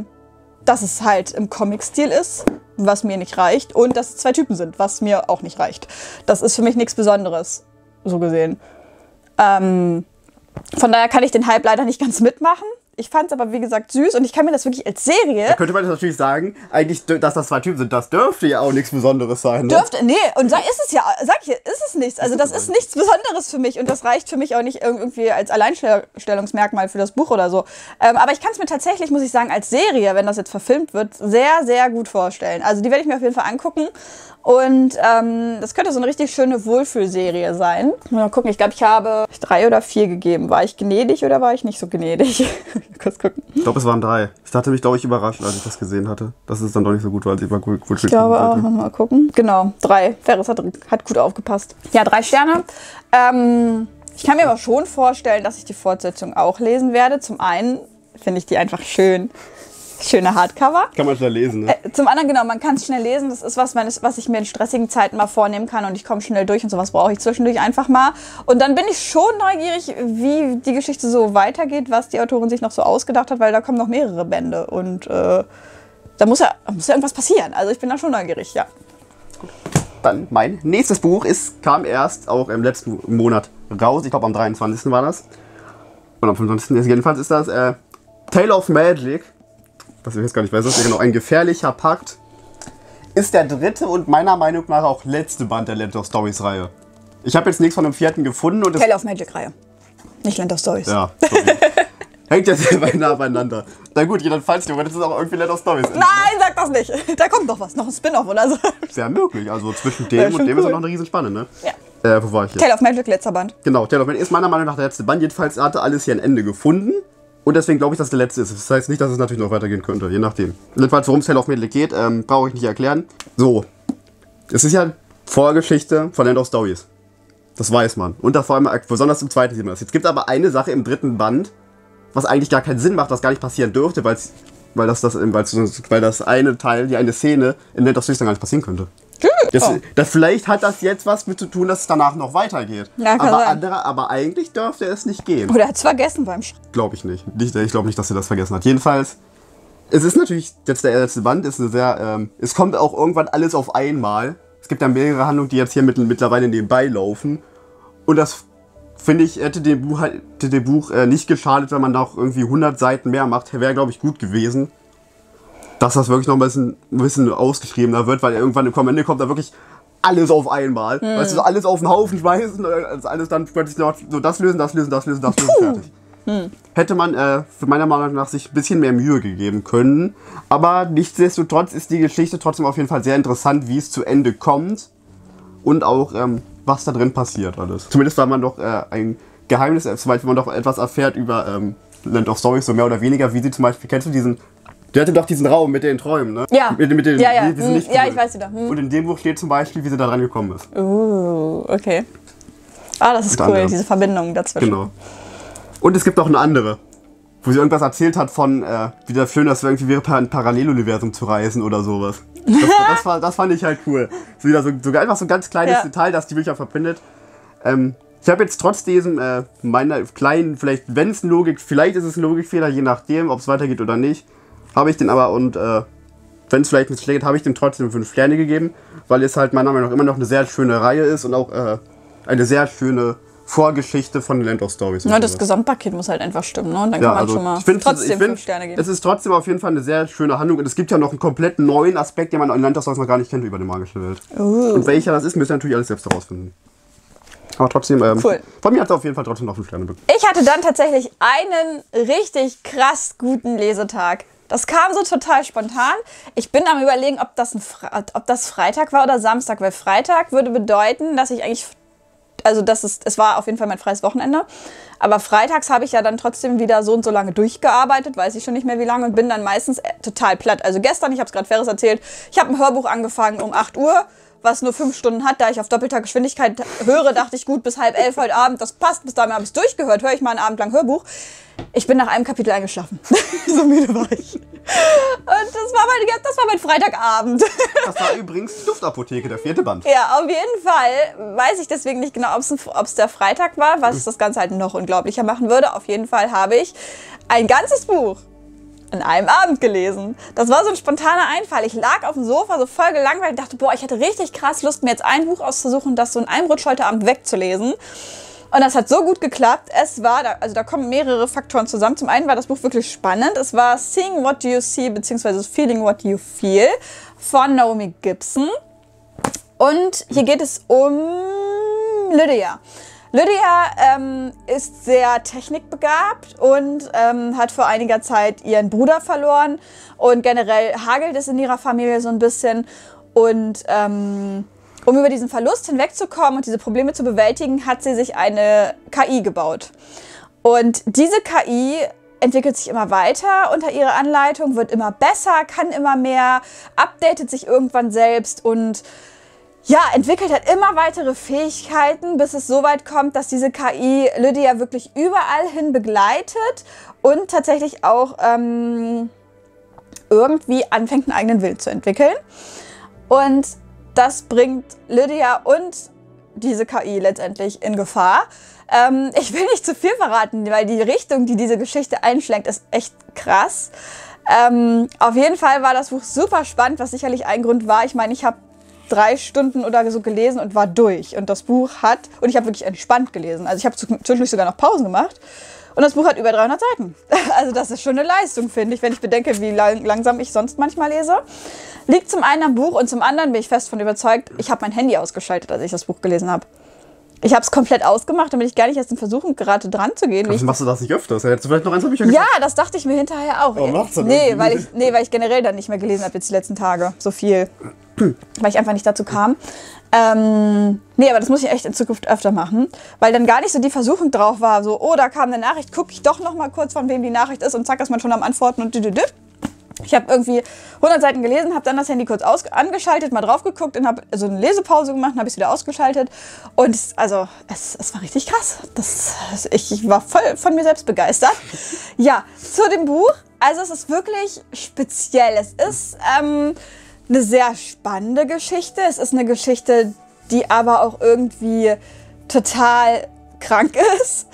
dass es halt im Comic-Stil ist, was mir nicht reicht. Und dass es 2 Typen sind, was mir auch nicht reicht. Das ist für mich nichts Besonderes, so gesehen. Von daher kann ich den Hype leider nicht ganz mitmachen. Ich fand es aber, wie gesagt, süß und ich kann mir das wirklich als Serie... Da könnte man natürlich sagen, eigentlich, dass das 2 Typen sind, das dürfte ja auch nichts Besonderes sein. Ne? Nee, und ist es ja, sag ich, ist es nichts. Also das ist nichts Besonderes für mich und das reicht für mich auch nicht irgendwie als Alleinstellungsmerkmal für das Buch oder so. Aber ich kann es mir tatsächlich, muss ich sagen, als Serie, wenn das jetzt verfilmt wird, sehr, sehr gut vorstellen. Also die werde ich mir auf jeden Fall angucken. Und das könnte so eine richtig schöne Wohlfühlserie sein. Mal gucken, ich glaube, ich habe 3 oder 4 gegeben. War ich gnädig oder war ich nicht so gnädig? Kurz gucken. Ich glaube, es waren 3. Ich hatte mich, glaube ich, überrascht, als ich das gesehen hatte. Dass es dann doch nicht so gut war, als ich gut Ich glaube auch, mal gucken. Genau, 3. Ferris hat gut aufgepasst. Ja, 3 Sterne. Ich kann mir aber schon vorstellen, dass ich die Fortsetzung auch lesen werde. Zum einen finde ich die einfach schön. Schöne Hardcover. Kann man schnell lesen, ne? Zum anderen, genau, man kann es schnell lesen. Das ist was ich mir in stressigen Zeiten mal vornehmen kann und ich komme schnell durch und sowas brauche ich zwischendurch einfach mal. Und dann bin ich schon neugierig, wie die Geschichte so weitergeht, was die Autorin sich noch so ausgedacht hat, weil da kommen noch mehrere Bände und da muss ja irgendwas passieren. Also ich bin da schon neugierig, ja. Gut. Dann mein nächstes Buch kam erst auch im letzten Monat raus. Ich glaube, am 23. war das. Und am 25. jedenfalls ist das Tale of Magic. Was ich jetzt gar nicht weiß, das ist genau ein gefährlicher Pakt. Ist der 3. und meiner Meinung nach auch letzte Band der Land of Stories Reihe. Ich habe jetzt nichts von dem 4. gefunden. Und Tale of Magic Reihe. Nicht Land of Stories. Ja, sorry. Hängt ja sehr nah beieinander. Na gut, jedenfalls, das ist auch irgendwie Land of Stories. Nein, sag das nicht. Da kommt noch was, noch ein Spin-off oder so. Sehr möglich. Also zwischen dem und dem cool. ist auch noch eine Riesenspanne, ne? Ja. Wo war ich jetzt? Tale of Magic, letzter Band. Genau, Tale of Magic ist meiner Meinung nach der letzte Band. Jedenfalls hatte alles hier ein Ende gefunden. Und deswegen glaube ich, dass der letzte ist. Das heißt nicht, dass es natürlich noch weitergehen könnte, je nachdem. Jedenfalls, worum es Tale of Magic geht, brauche ich nicht erklären. So, es ist ja Vorgeschichte von Land of Stories. Das weiß man. Und das vor allem, besonders im 2. sieht man das. Jetzt gibt es aber eine Sache im 3. Band, was eigentlich gar keinen Sinn macht, was gar nicht passieren dürfte, weil das eine Teil, die eine Szene in Land of Stories dann gar nicht passieren könnte. Vielleicht hat das jetzt was mit zu tun, dass es danach noch weitergeht. Ja, aber eigentlich dürfte es nicht gehen. Oder hat es vergessen beim Glaube ich nicht. Ich glaube nicht, dass er das vergessen hat. Jedenfalls, es ist natürlich jetzt der letzte Band, ist eine sehr, es kommt auch irgendwann alles auf einmal. Es gibt ja mehrere Handlungen, die jetzt hier mittlerweile nebenbei laufen. Und das, finde ich, hätte dem Buch nicht geschadet, wenn man da auch irgendwie 100 Seiten mehr macht. Wäre, glaube ich, gut gewesen. Dass das wirklich noch ein bisschen ausgeschriebener wird, weil irgendwann am Ende kommt da wirklich alles auf einmal. Weißt du, so alles auf den Haufen schmeißen, alles dann plötzlich noch so das lösen, fertig. Hätte man für meiner Meinung nach sich ein bisschen mehr Mühe gegeben können. Aber nichtsdestotrotz ist die Geschichte trotzdem auf jeden Fall sehr interessant, wie es zu Ende kommt. Und auch, was da drin passiert alles. Zumindest weil man doch ein Geheimnis, zum Beispiel man doch etwas erfährt über Land of Stories, so mehr oder weniger, wie sie zum Beispiel, kennst du der hatte doch diesen Raum mit den Träumen, ne? Ja. Mit den ja, Lichtfiguren. ich weiß wieder. Und in dem Buch steht zum Beispiel, wie sie da dran gekommen ist. Okay. Das ist cool, diese Verbindung dazwischen. Genau. Und es gibt auch eine andere, wo sie irgendwas erzählt hat von, wie das schön das irgendwie wäre, ein Paralleluniversum zu reisen oder sowas. Das fand ich halt cool. Sogar einfach so ein ganz kleines Detail, das die Bücher verbindet. Ich habe jetzt trotz diesem, meiner kleinen, vielleicht, wenn es vielleicht ist es ein Logikfehler, je nachdem, ob es weitergeht oder nicht, habe ich den aber, und wenn es vielleicht nicht schlägt, habe ich dem trotzdem 5 Sterne gegeben, weil es halt meiner Meinung nach immer noch eine sehr schöne Reihe ist und auch eine sehr schöne Vorgeschichte von Land of Stories. Ja, das Gesamtpaket muss halt einfach stimmen, ne? Und dann kann man schon mal trotzdem 5 Sterne geben. Es ist trotzdem auf jeden Fall eine sehr schöne Handlung und es gibt ja noch einen komplett neuen Aspekt, den man in Land of Stories noch gar nicht kennt über die magische Welt. Und welcher das ist, müsst ihr natürlich alles selbst herausfinden. Aber trotzdem, cool. Von mir hat es auf jeden Fall trotzdem noch 5 Sterne bekommen. Ich hatte dann tatsächlich einen richtig krass guten Lesetag. Das kam so total spontan. Ich bin am Überlegen, ob das Freitag war oder Samstag, weil Freitag würde bedeuten, dass ich eigentlich, es war auf jeden Fall mein freies Wochenende, aber freitags habe ich ja dann trotzdem wieder so und so lange durchgearbeitet, weiß ich schon nicht mehr wie lange, und bin dann meistens total platt. Also gestern, ich habe es gerade Ferris erzählt, ich habe ein Hörbuch angefangen um 8 Uhr, was nur 5 Stunden hat. Da ich auf doppelter Geschwindigkeit höre, dachte ich, gut, bis 10:30 heute Abend, das passt. Bis dahin habe ich es durchgehört, höre ich mal einen Abend lang Hörbuch. Ich bin nach einem Kapitel eingeschlafen. So müde war ich. Und das war mein Freitagabend. Das war übrigens die Duftapotheke, der 4. Band. Ja, auf jeden Fall weiß ich deswegen nicht genau, ob es der Freitag war, was das Ganze halt noch unglaublicher machen würde. Auf jeden Fall habe ich ein ganzes Buch an einem Abend gelesen. Das war so ein spontaner Einfall. Ich lag auf dem Sofa, so voll gelangweilt, dachte, boah, ich hätte richtig krass Lust, mir jetzt ein Buch auszusuchen, das so in einem Rutsch heute Abend wegzulesen. Und das hat so gut geklappt. Also da kommen mehrere Faktoren zusammen. Zum einen war das Buch wirklich spannend. Es war Seeing What You See bzw. Feeling What You Feel von Naomi Gibson. Und hier geht es um Lydia. Lydia ist sehr technikbegabt und hat vor einiger Zeit ihren Bruder verloren. Und generell hagelt es in ihrer Familie so ein bisschen. Und um über diesen Verlust hinwegzukommen und diese Probleme zu bewältigen, hat sie sich eine KI gebaut. Und diese KI entwickelt sich immer weiter unter ihrer Anleitung, wird immer besser, kann immer mehr, updatet sich irgendwann selbst und ja, entwickelt halt immer weitere Fähigkeiten, bis es so weit kommt, dass diese KI Lydia wirklich überall hin begleitet und tatsächlich auch irgendwie anfängt, einen eigenen Willen zu entwickeln. Und das bringt Lydia und diese KI letztendlich in Gefahr. Ich will nicht zu viel verraten, weil die Richtung, die diese Geschichte einschlägt, ist echt krass. Auf jeden Fall war das Buch super spannend, was sicherlich ein Grund war. Ich meine, ich habe 3 Stunden oder so gelesen und war durch. Und das Buch und ich habe wirklich entspannt gelesen. Also ich habe zwischendurch sogar noch Pausen gemacht. Und das Buch hat über 300 Seiten. Also das ist schon eine Leistung, finde ich, wenn ich bedenke, wie langsam ich sonst manchmal lese. Liegt zum einen am Buch und zum anderen bin ich fest davon überzeugt, ich habe mein Handy ausgeschaltet, als ich das Buch gelesen habe. Ich habe es komplett ausgemacht, damit ich gar nicht erst in Versuchung gerate, dran zu gehen. Also machst du das nicht öfters? Hättest du vielleicht noch eins Bücher Ja, das dachte ich mir hinterher auch. Aber machst du das weil ich generell dann nicht mehr gelesen habe jetzt die letzten Tage. So viel. Weil ich einfach nicht dazu kam. Aber das muss ich echt in Zukunft öfter machen. Weil dann gar nicht so die Versuchung drauf war, so, oh, da kam eine Nachricht, gucke ich doch noch mal kurz, von wem die Nachricht ist und zack, ist man schon am Antworten und Ich habe irgendwie 100 Seiten gelesen, habe dann das Handy kurz angeschaltet, mal drauf geguckt und habe so eine Lesepause gemacht und habe es wieder ausgeschaltet. Und es war richtig krass. Ich war voll von mir selbst begeistert. Ja, zu dem Buch. Also es ist wirklich speziell. Es ist eine sehr spannende Geschichte. Es ist eine Geschichte, die aber auch irgendwie total krank ist.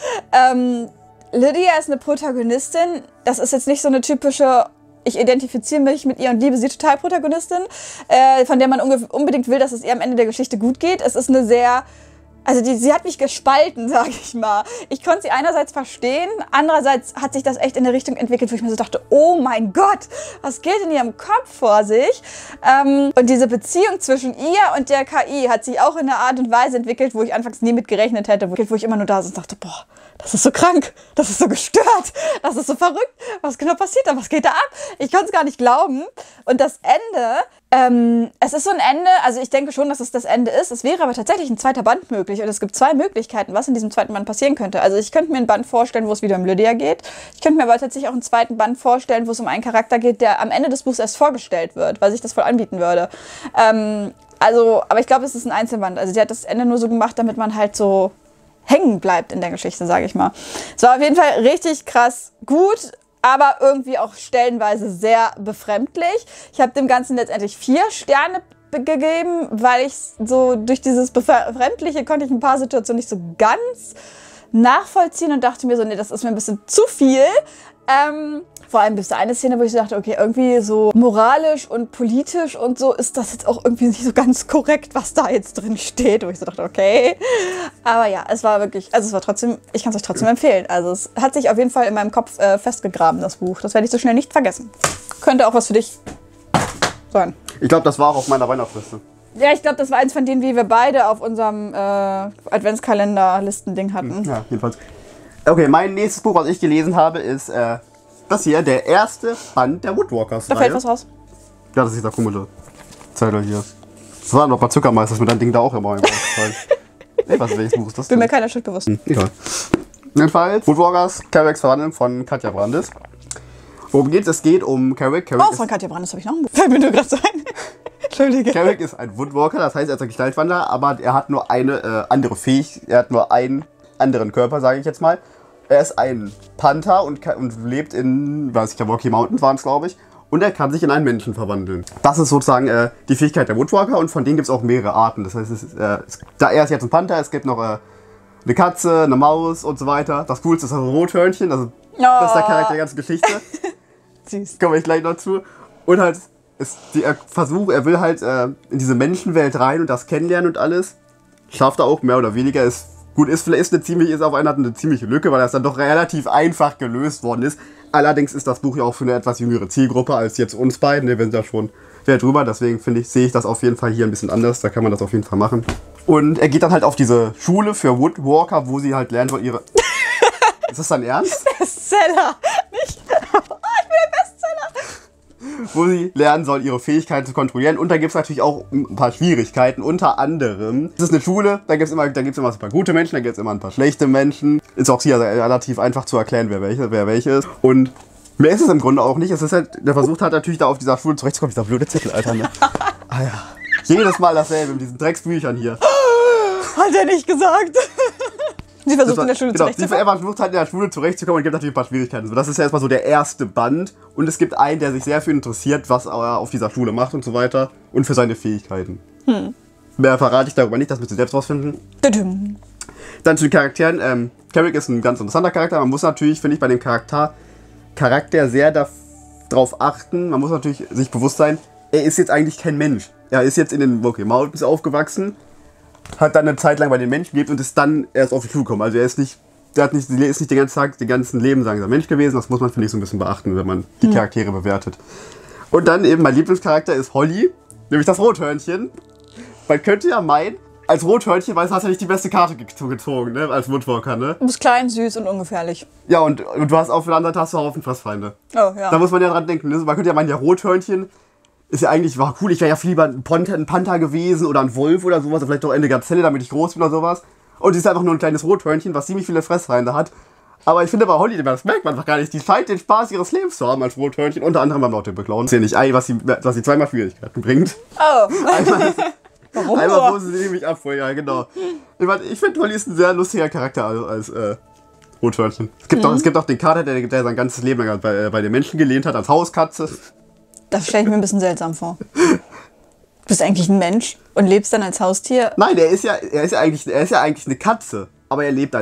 Lydia ist eine Protagonistin. Das ist jetzt nicht so eine typische ich identifiziere mich mit ihr und liebe sie total Protagonistin, von der man unbedingt will, dass es ihr am Ende der Geschichte gut geht. Es ist eine sehr, sie hat mich gespalten, sage ich mal. Ich konnte sie einerseits verstehen, andererseits hat sich das echt in eine Richtung entwickelt, wo ich mir so dachte, oh mein Gott, was geht in ihrem Kopf vor sich? Und diese Beziehung zwischen ihr und der KI hat sich auch in einer Art und Weise entwickelt, wo ich anfangs nie mit gerechnet hätte, wo ich immer nur da saß und dachte, boah, das ist so krank, das ist so gestört, das ist so verrückt, was genau passiert da, was geht da ab? Ich konnte es gar nicht glauben. Und das Ende, es ist so ein Ende, also ich denke schon, dass es das Ende ist. Es wäre aber tatsächlich ein zweiter Band möglich und es gibt 2 Möglichkeiten, was in diesem zweiten Band passieren könnte. Also ich könnte mir einen Band vorstellen, wo es wieder um Lydia geht. Ich könnte mir aber tatsächlich auch einen zweiten Band vorstellen, wo es um einen Charakter geht, der am Ende des Buchs erst vorgestellt wird, weil sich das voll anbieten würde. Aber ich glaube, es ist ein Einzelband. Also die hat das Ende nur so gemacht, damit man halt so hängen bleibt in der Geschichte, sage ich mal. Es war auf jeden Fall richtig krass gut, aber irgendwie auch stellenweise sehr befremdlich. Ich habe dem Ganzen letztendlich 4 Sterne gegeben, weil ich so durch dieses Befremdliche konnte ich ein paar Situationen nicht so ganz nachvollziehen und dachte mir so, nee, das ist mir ein bisschen zu viel. Vor allem bis zu eine Szene, wo ich dachte, okay, irgendwie so moralisch und politisch und so ist das jetzt auch irgendwie nicht so ganz korrekt, was da jetzt drin steht. Wo ich so dachte, okay. Aber ja, es war wirklich, also es war trotzdem, ich kann es euch trotzdem empfehlen. Also es hat sich auf jeden Fall in meinem Kopf festgegraben, das Buch. Das werde ich so schnell nicht vergessen. Könnte auch was für dich sein. Ich glaube, das war auch auf meiner Weihnachtsliste. Ja, ich glaube, das war eins von denen, wie wir beide auf unserem Adventskalender-Listen-Ding hatten. Ja, jedenfalls. Okay, mein nächstes Buch, was ich gelesen habe, ist das hier, der erste Band der Woodwalkers. Da fällt was raus. Ja, das ist dieser komische Zettel hier. Das war noch bei Zuckermeisters mit deinem Ding da auch immer aufgefallen. Ey, welches Buch ist das? Bin mir keiner Schuld bewusst. Egal. Jedenfalls, Woodwalkers, Carracks Verwandeln von Katja Brandes. Worum geht's? Es geht um Carrack. Oh, von Katja Brandes habe ich noch ein Buch. Fällt mir nur gerade so ein. Entschuldige. Carrack ist ein Woodwalker, das heißt, er ist ein Gestaltwanderer, aber er hat nur eine andere Fähigkeit, er hat nur einen anderen Körper, sage ich jetzt mal. Er ist ein Panther und lebt in, weiß ich, Rocky Mountains waren es, glaube ich. Und er kann sich in einen Menschen verwandeln. Das ist sozusagen die Fähigkeit der Woodwalker und von denen gibt es auch mehrere Arten. Das heißt, er ist jetzt ein Panther, es gibt noch eine Katze, eine Maus und so weiter. Das Coolste ist das Rothörnchen, das ist der Charakter der ganzen Geschichte. Süß. Komme ich gleich noch zu. Und halt, er will halt in diese Menschenwelt rein und das kennenlernen und alles. Schafft er auch mehr oder weniger, ist Gut, ist auf einer Art eine ziemliche Lücke, weil das dann doch relativ einfach gelöst worden ist. Allerdings ist das Buch ja auch für eine etwas jüngere Zielgruppe als jetzt uns beiden. Wir sind da schon sehr drüber, deswegen sehe ich das auf jeden Fall hier ein bisschen anders. Da kann man das auf jeden Fall machen. Und er geht dann halt auf diese Schule für Woodwalker, wo sie halt lernen soll ihre... Ist das dein Ernst? Bestseller! Nicht? Ich bin der Bestseller! Wo sie lernen soll, ihre Fähigkeiten zu kontrollieren. Und da gibt es natürlich auch ein paar Schwierigkeiten. Unter anderem, es ist eine Schule, da gibt es immer ein paar gute Menschen, da gibt es immer ein paar schlechte Menschen. Ist auch hier relativ einfach zu erklären, wer welche ist. Und mehr ist es im Grunde auch nicht. Es ist halt, der versucht halt natürlich da auf dieser Schule zurechtzukommen. Dieser blöde Zettel, Alter. Ne? Ah ja. Jedes Mal dasselbe mit diesen Drecksbüchern hier. Hat er nicht gesagt. Sie versucht in der Schule zurechtzukommen. Er versucht halt in der Schule zurechtzukommen und gibt natürlich ein paar Schwierigkeiten. So, das ist ja erstmal so der erste Band. Und es gibt einen, der sich sehr viel interessiert, was er auf dieser Schule macht und so weiter. Und für seine Fähigkeiten. Mehr verrate ich darüber nicht, das müsst ihr selbst rausfinden. Dann zu den Charakteren. Carrick ist ein ganz interessanter Charakter. Man muss natürlich, finde ich, bei dem Charakter sehr darauf achten. Man muss natürlich sich bewusst sein, er ist jetzt eigentlich kein Mensch. Er ist jetzt in den Rocky Mountains aufgewachsen. Hat dann eine Zeit lang bei den Menschen gelebt und ist dann erst auf die Schule gekommen. Also er ist nicht den ganzen Tag, den ganzen Leben sagen, er Mensch gewesen. Das muss man, finde ich, so ein bisschen beachten, wenn man die Charaktere bewertet. Und dann eben mein Lieblingscharakter ist Holly, nämlich das Rothörnchen. Man könnte ja meinen, als Rothörnchen, weil du hast ja nicht die beste Karte gezogen, ne, als Woodwalker, ne? Du bist klein, süß und ungefährlich. Ja, und du hast auf der anderen Seite hast du einen Haufen Fressfeinde. Oh, ja. Da muss man ja dran denken. Ne? Man könnte ja meinen, der Rothörnchen ist ja eigentlich, war cool, ich wäre ja viel lieber ein Panther gewesen oder ein Wolf oder sowas, oder vielleicht auch eine Gazelle, damit ich groß bin oder sowas. Und sie ist einfach nur ein kleines Rothörnchen, was ziemlich viele Fressfeinde hat. Aber ich finde bei Holly, das merkt man einfach gar nicht, die scheint den Spaß ihres Lebens zu haben als Rothörnchen, unter anderem beim Laute beklauen. Das ist ja nicht was sie zweimal Schwierigkeiten bringt. Oh. Einmal wo sie nämlich ab, ja, genau. Ich finde, Holly ist ein sehr lustiger Charakter als Rothörnchen. Es gibt auch den Kater, der sein ganzes Leben lang bei den Menschen gelehnt hat, als Hauskatze. Das stelle ich mir ein bisschen seltsam vor. Du bist eigentlich ein Mensch und lebst dann als Haustier? Nein, er ist ja eigentlich eine Katze. Aber er lebt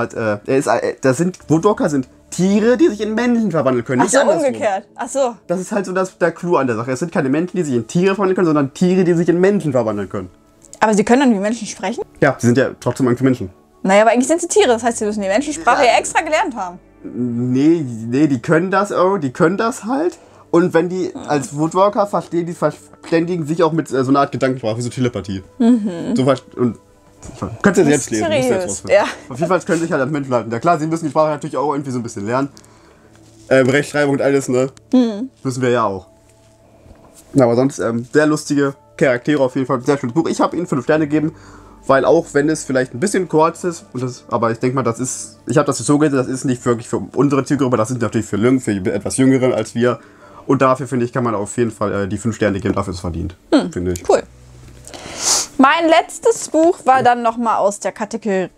Woodwalker sind Tiere, die sich in Menschen verwandeln können. Ach so, umgekehrt. Ach so. Das ist halt so der Clou an der Sache. Es sind keine Menschen, die sich in Tiere verwandeln können, sondern Tiere, die sich in Menschen verwandeln können. Aber sie können dann wie Menschen sprechen? Ja, sie sind ja trotzdem irgendwie Menschen. Naja, aber eigentlich sind sie Tiere. Das heißt, sie müssen die Menschensprache ja extra gelernt haben. Nee, die können das halt. Und wenn die als Woodwalker verständigen sich auch mit so einer Art Gedankensprache, wie so Telepathie. Könnt ihr selbst lesen. Seriös, ja. Auf jeden Fall können sie sich halt als Menschen halten. Ja klar, sie müssen die Sprache natürlich auch irgendwie so ein bisschen lernen. Rechtschreibung und alles, ne? Müssen wir ja auch. Na, aber sonst sehr lustige Charaktere auf jeden Fall. Sehr schönes Buch. Ich habe ihnen 5 Sterne gegeben, weil auch wenn es vielleicht ein bisschen kurz ist, aber ich denke mal, ich habe das so gesehen, das ist nicht wirklich für unsere Zielgruppe, das sind natürlich für etwas Jüngere als wir. Und dafür, finde ich, kann man auf jeden Fall die 5 Sterne geben, dafür ist es verdient, finde ich. Cool. Mein letztes Buch war dann nochmal aus der Kategorie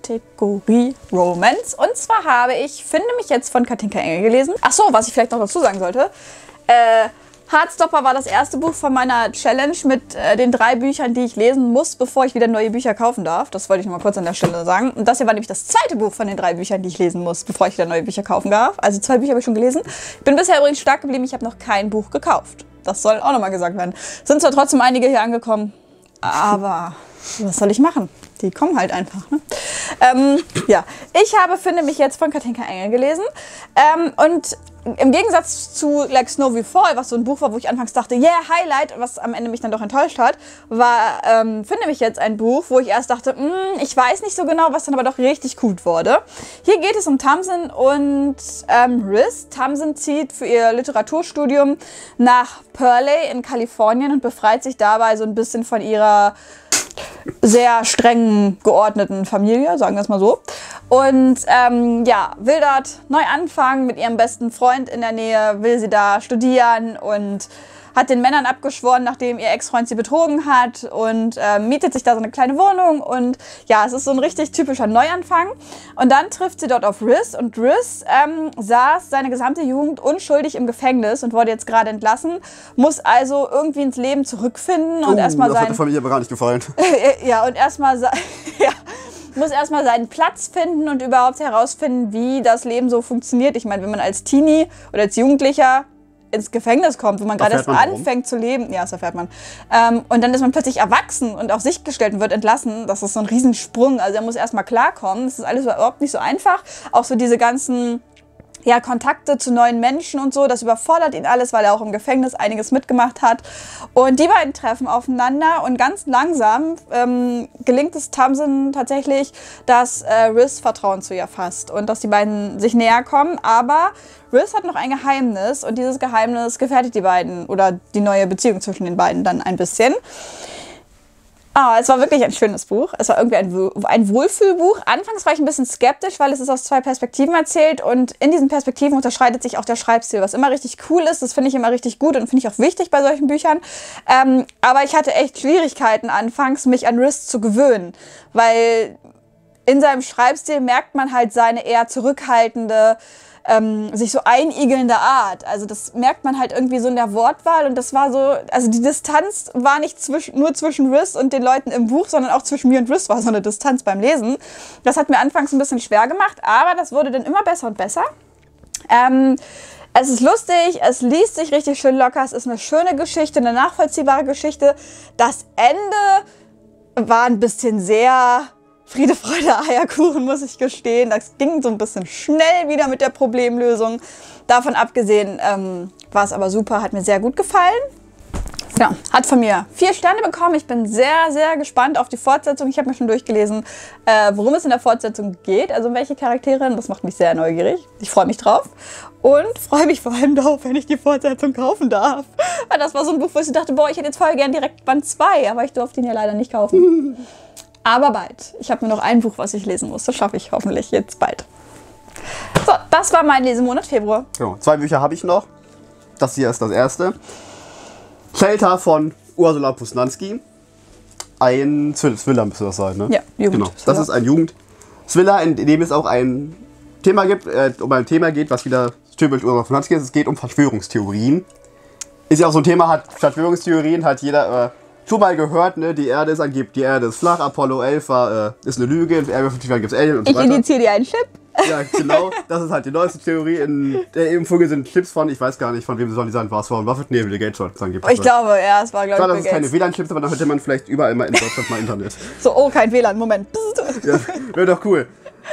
Romance. Und zwar habe ich Finde mich jetzt von Katinka Engel gelesen. Ach so, was ich vielleicht noch dazu sagen sollte. Heartstopper war das erste Buch von meiner Challenge mit den 3 Büchern, die ich lesen muss, bevor ich wieder neue Bücher kaufen darf. Das wollte ich noch mal kurz an der Stelle sagen. Und das hier war nämlich das zweite Buch von den 3 Büchern, die ich lesen muss, bevor ich wieder neue Bücher kaufen darf. Also 2 Bücher habe ich schon gelesen. Ich bin bisher übrigens stark geblieben, ich habe noch kein Buch gekauft. Das soll auch nochmal gesagt werden. Sind zwar trotzdem einige hier angekommen, aber was soll ich machen? Die kommen halt einfach, ne? Ja, ich habe Finde mich jetzt von Katinka Engel gelesen. Und im Gegensatz zu Like Snow We Fall, was so ein Buch war, wo ich anfangs dachte, yeah, Highlight, was am Ende mich dann doch enttäuscht hat, war Finde mich jetzt ein Buch, wo ich erst dachte, ich weiß nicht so genau, was dann aber doch richtig gut wurde. Hier geht es um Tamsin und Riz. Tamsin zieht für ihr Literaturstudium nach Purley in Kalifornien und befreit sich dabei so ein bisschen von ihrer sehr streng geordneten Familie, sagen wir es mal so. Und will dort neu anfangen mit ihrem besten Freund in der Nähe, will sie da studieren und hat den Männern abgeschworen, nachdem ihr Ex-Freund sie betrogen hat und mietet sich da so eine kleine Wohnung und ja, es ist so ein richtig typischer Neuanfang. Und dann trifft sie dort auf Riz und Riz saß seine gesamte Jugend unschuldig im Gefängnis und wurde jetzt gerade entlassen, muss also irgendwie ins Leben zurückfinden und erstmal das hat der Familie aber gar nicht gefallen. Ja, und muss erstmal seinen Platz finden und überhaupt herausfinden, wie das Leben so funktioniert. Ich meine, wenn man als Teenie oder als Jugendlicher ins Gefängnis kommt, wo man gerade erst anfängt zu leben. Ja, das erfährt man. Und dann ist man plötzlich erwachsen und auf sich gestellt und wird entlassen. Das ist so ein Riesensprung. Also er muss erstmal klarkommen. Das ist alles überhaupt nicht so einfach. Auch so diese ganzen Kontakte zu neuen Menschen und so, das überfordert ihn alles, weil er auch im Gefängnis einiges mitgemacht hat. Und die beiden treffen aufeinander und ganz langsam gelingt es Tamsin tatsächlich, dass Riz Vertrauen zu ihr fasst und dass die beiden sich näher kommen. Aber Riz hat noch ein Geheimnis und dieses Geheimnis gefährdet die beiden oder die neue Beziehung zwischen den beiden dann ein bisschen. Es war wirklich ein schönes Buch. Es war irgendwie ein Wohlfühlbuch. Anfangs war ich ein bisschen skeptisch, weil es ist aus 2 Perspektiven erzählt und in diesen Perspektiven unterscheidet sich auch der Schreibstil, was immer richtig cool ist. Das finde ich immer richtig gut und finde ich auch wichtig bei solchen Büchern. Aber ich hatte echt Schwierigkeiten anfangs, mich an Riz zu gewöhnen, weil in seinem Schreibstil merkt man halt seine eher zurückhaltende, sich so einigelnde Art. Also das merkt man halt irgendwie so in der Wortwahl und das war so, also die Distanz war nicht nur zwischen Riz und den Leuten im Buch, sondern auch zwischen mir und Riz war so eine Distanz beim Lesen. Das hat mir anfangs ein bisschen schwer gemacht, aber das wurde dann immer besser und besser. Es ist lustig, es liest sich richtig schön locker, es ist eine schöne Geschichte, eine nachvollziehbare Geschichte. Das Ende war ein bisschen sehr Friede, Freude, Eierkuchen, muss ich gestehen. Das ging so ein bisschen schnell wieder mit der Problemlösung. Davon abgesehen war es aber super, hat mir sehr gut gefallen. Ja, hat von mir 4 Sterne bekommen. Ich bin sehr, sehr gespannt auf die Fortsetzung. Ich habe mir schon durchgelesen, worum es in der Fortsetzung geht, also um welche Charaktere. Das macht mich sehr neugierig. Ich freue mich drauf und freue mich vor allem darauf, wenn ich die Fortsetzung kaufen darf. Weil das war so ein Buch, wo ich dachte, boah, ich hätte jetzt voll gern direkt Band 2, aber ich durfte ihn ja leider nicht kaufen. Aber bald. Ich habe nur noch ein Buch, was ich lesen muss. Das schaffe ich hoffentlich jetzt bald. So, das war mein Lesemonat Februar. Genau, 2 Bücher habe ich noch. Das hier ist das erste. Shelter von Ursula Posnanski. Ein Thriller müsste das sein, ne? Ja, Jugend. Genau. Das ist ein Jugendthriller, in dem es auch ein Thema gibt, um ein Thema geht, was wieder typisch Ursula Posnanski ist. Es geht um Verschwörungstheorien. Ist ja auch so ein Thema, hat Verschwörungstheorien, hat jeder schon mal gehört, ne? Die Erde ist angeblich, die Erde ist flach, Apollo 11 ist eine Lüge, in Area 51 gibt es Alien und so weiter. Ich initiiere dir einen Chip. Ja, genau, das ist halt die neueste Theorie. Im Vogel sind Chips von, ich weiß gar nicht, von wem soll die sein, war es von Buffett? Nee, Bill Gates schon. Ich glaube, ja, es war, glaube ich, Klar, das ist keine WLAN-Chips, aber dann hätte man vielleicht überall mal in Deutschland mal Internet. So, oh, kein WLAN, Moment. Ja, wäre doch cool.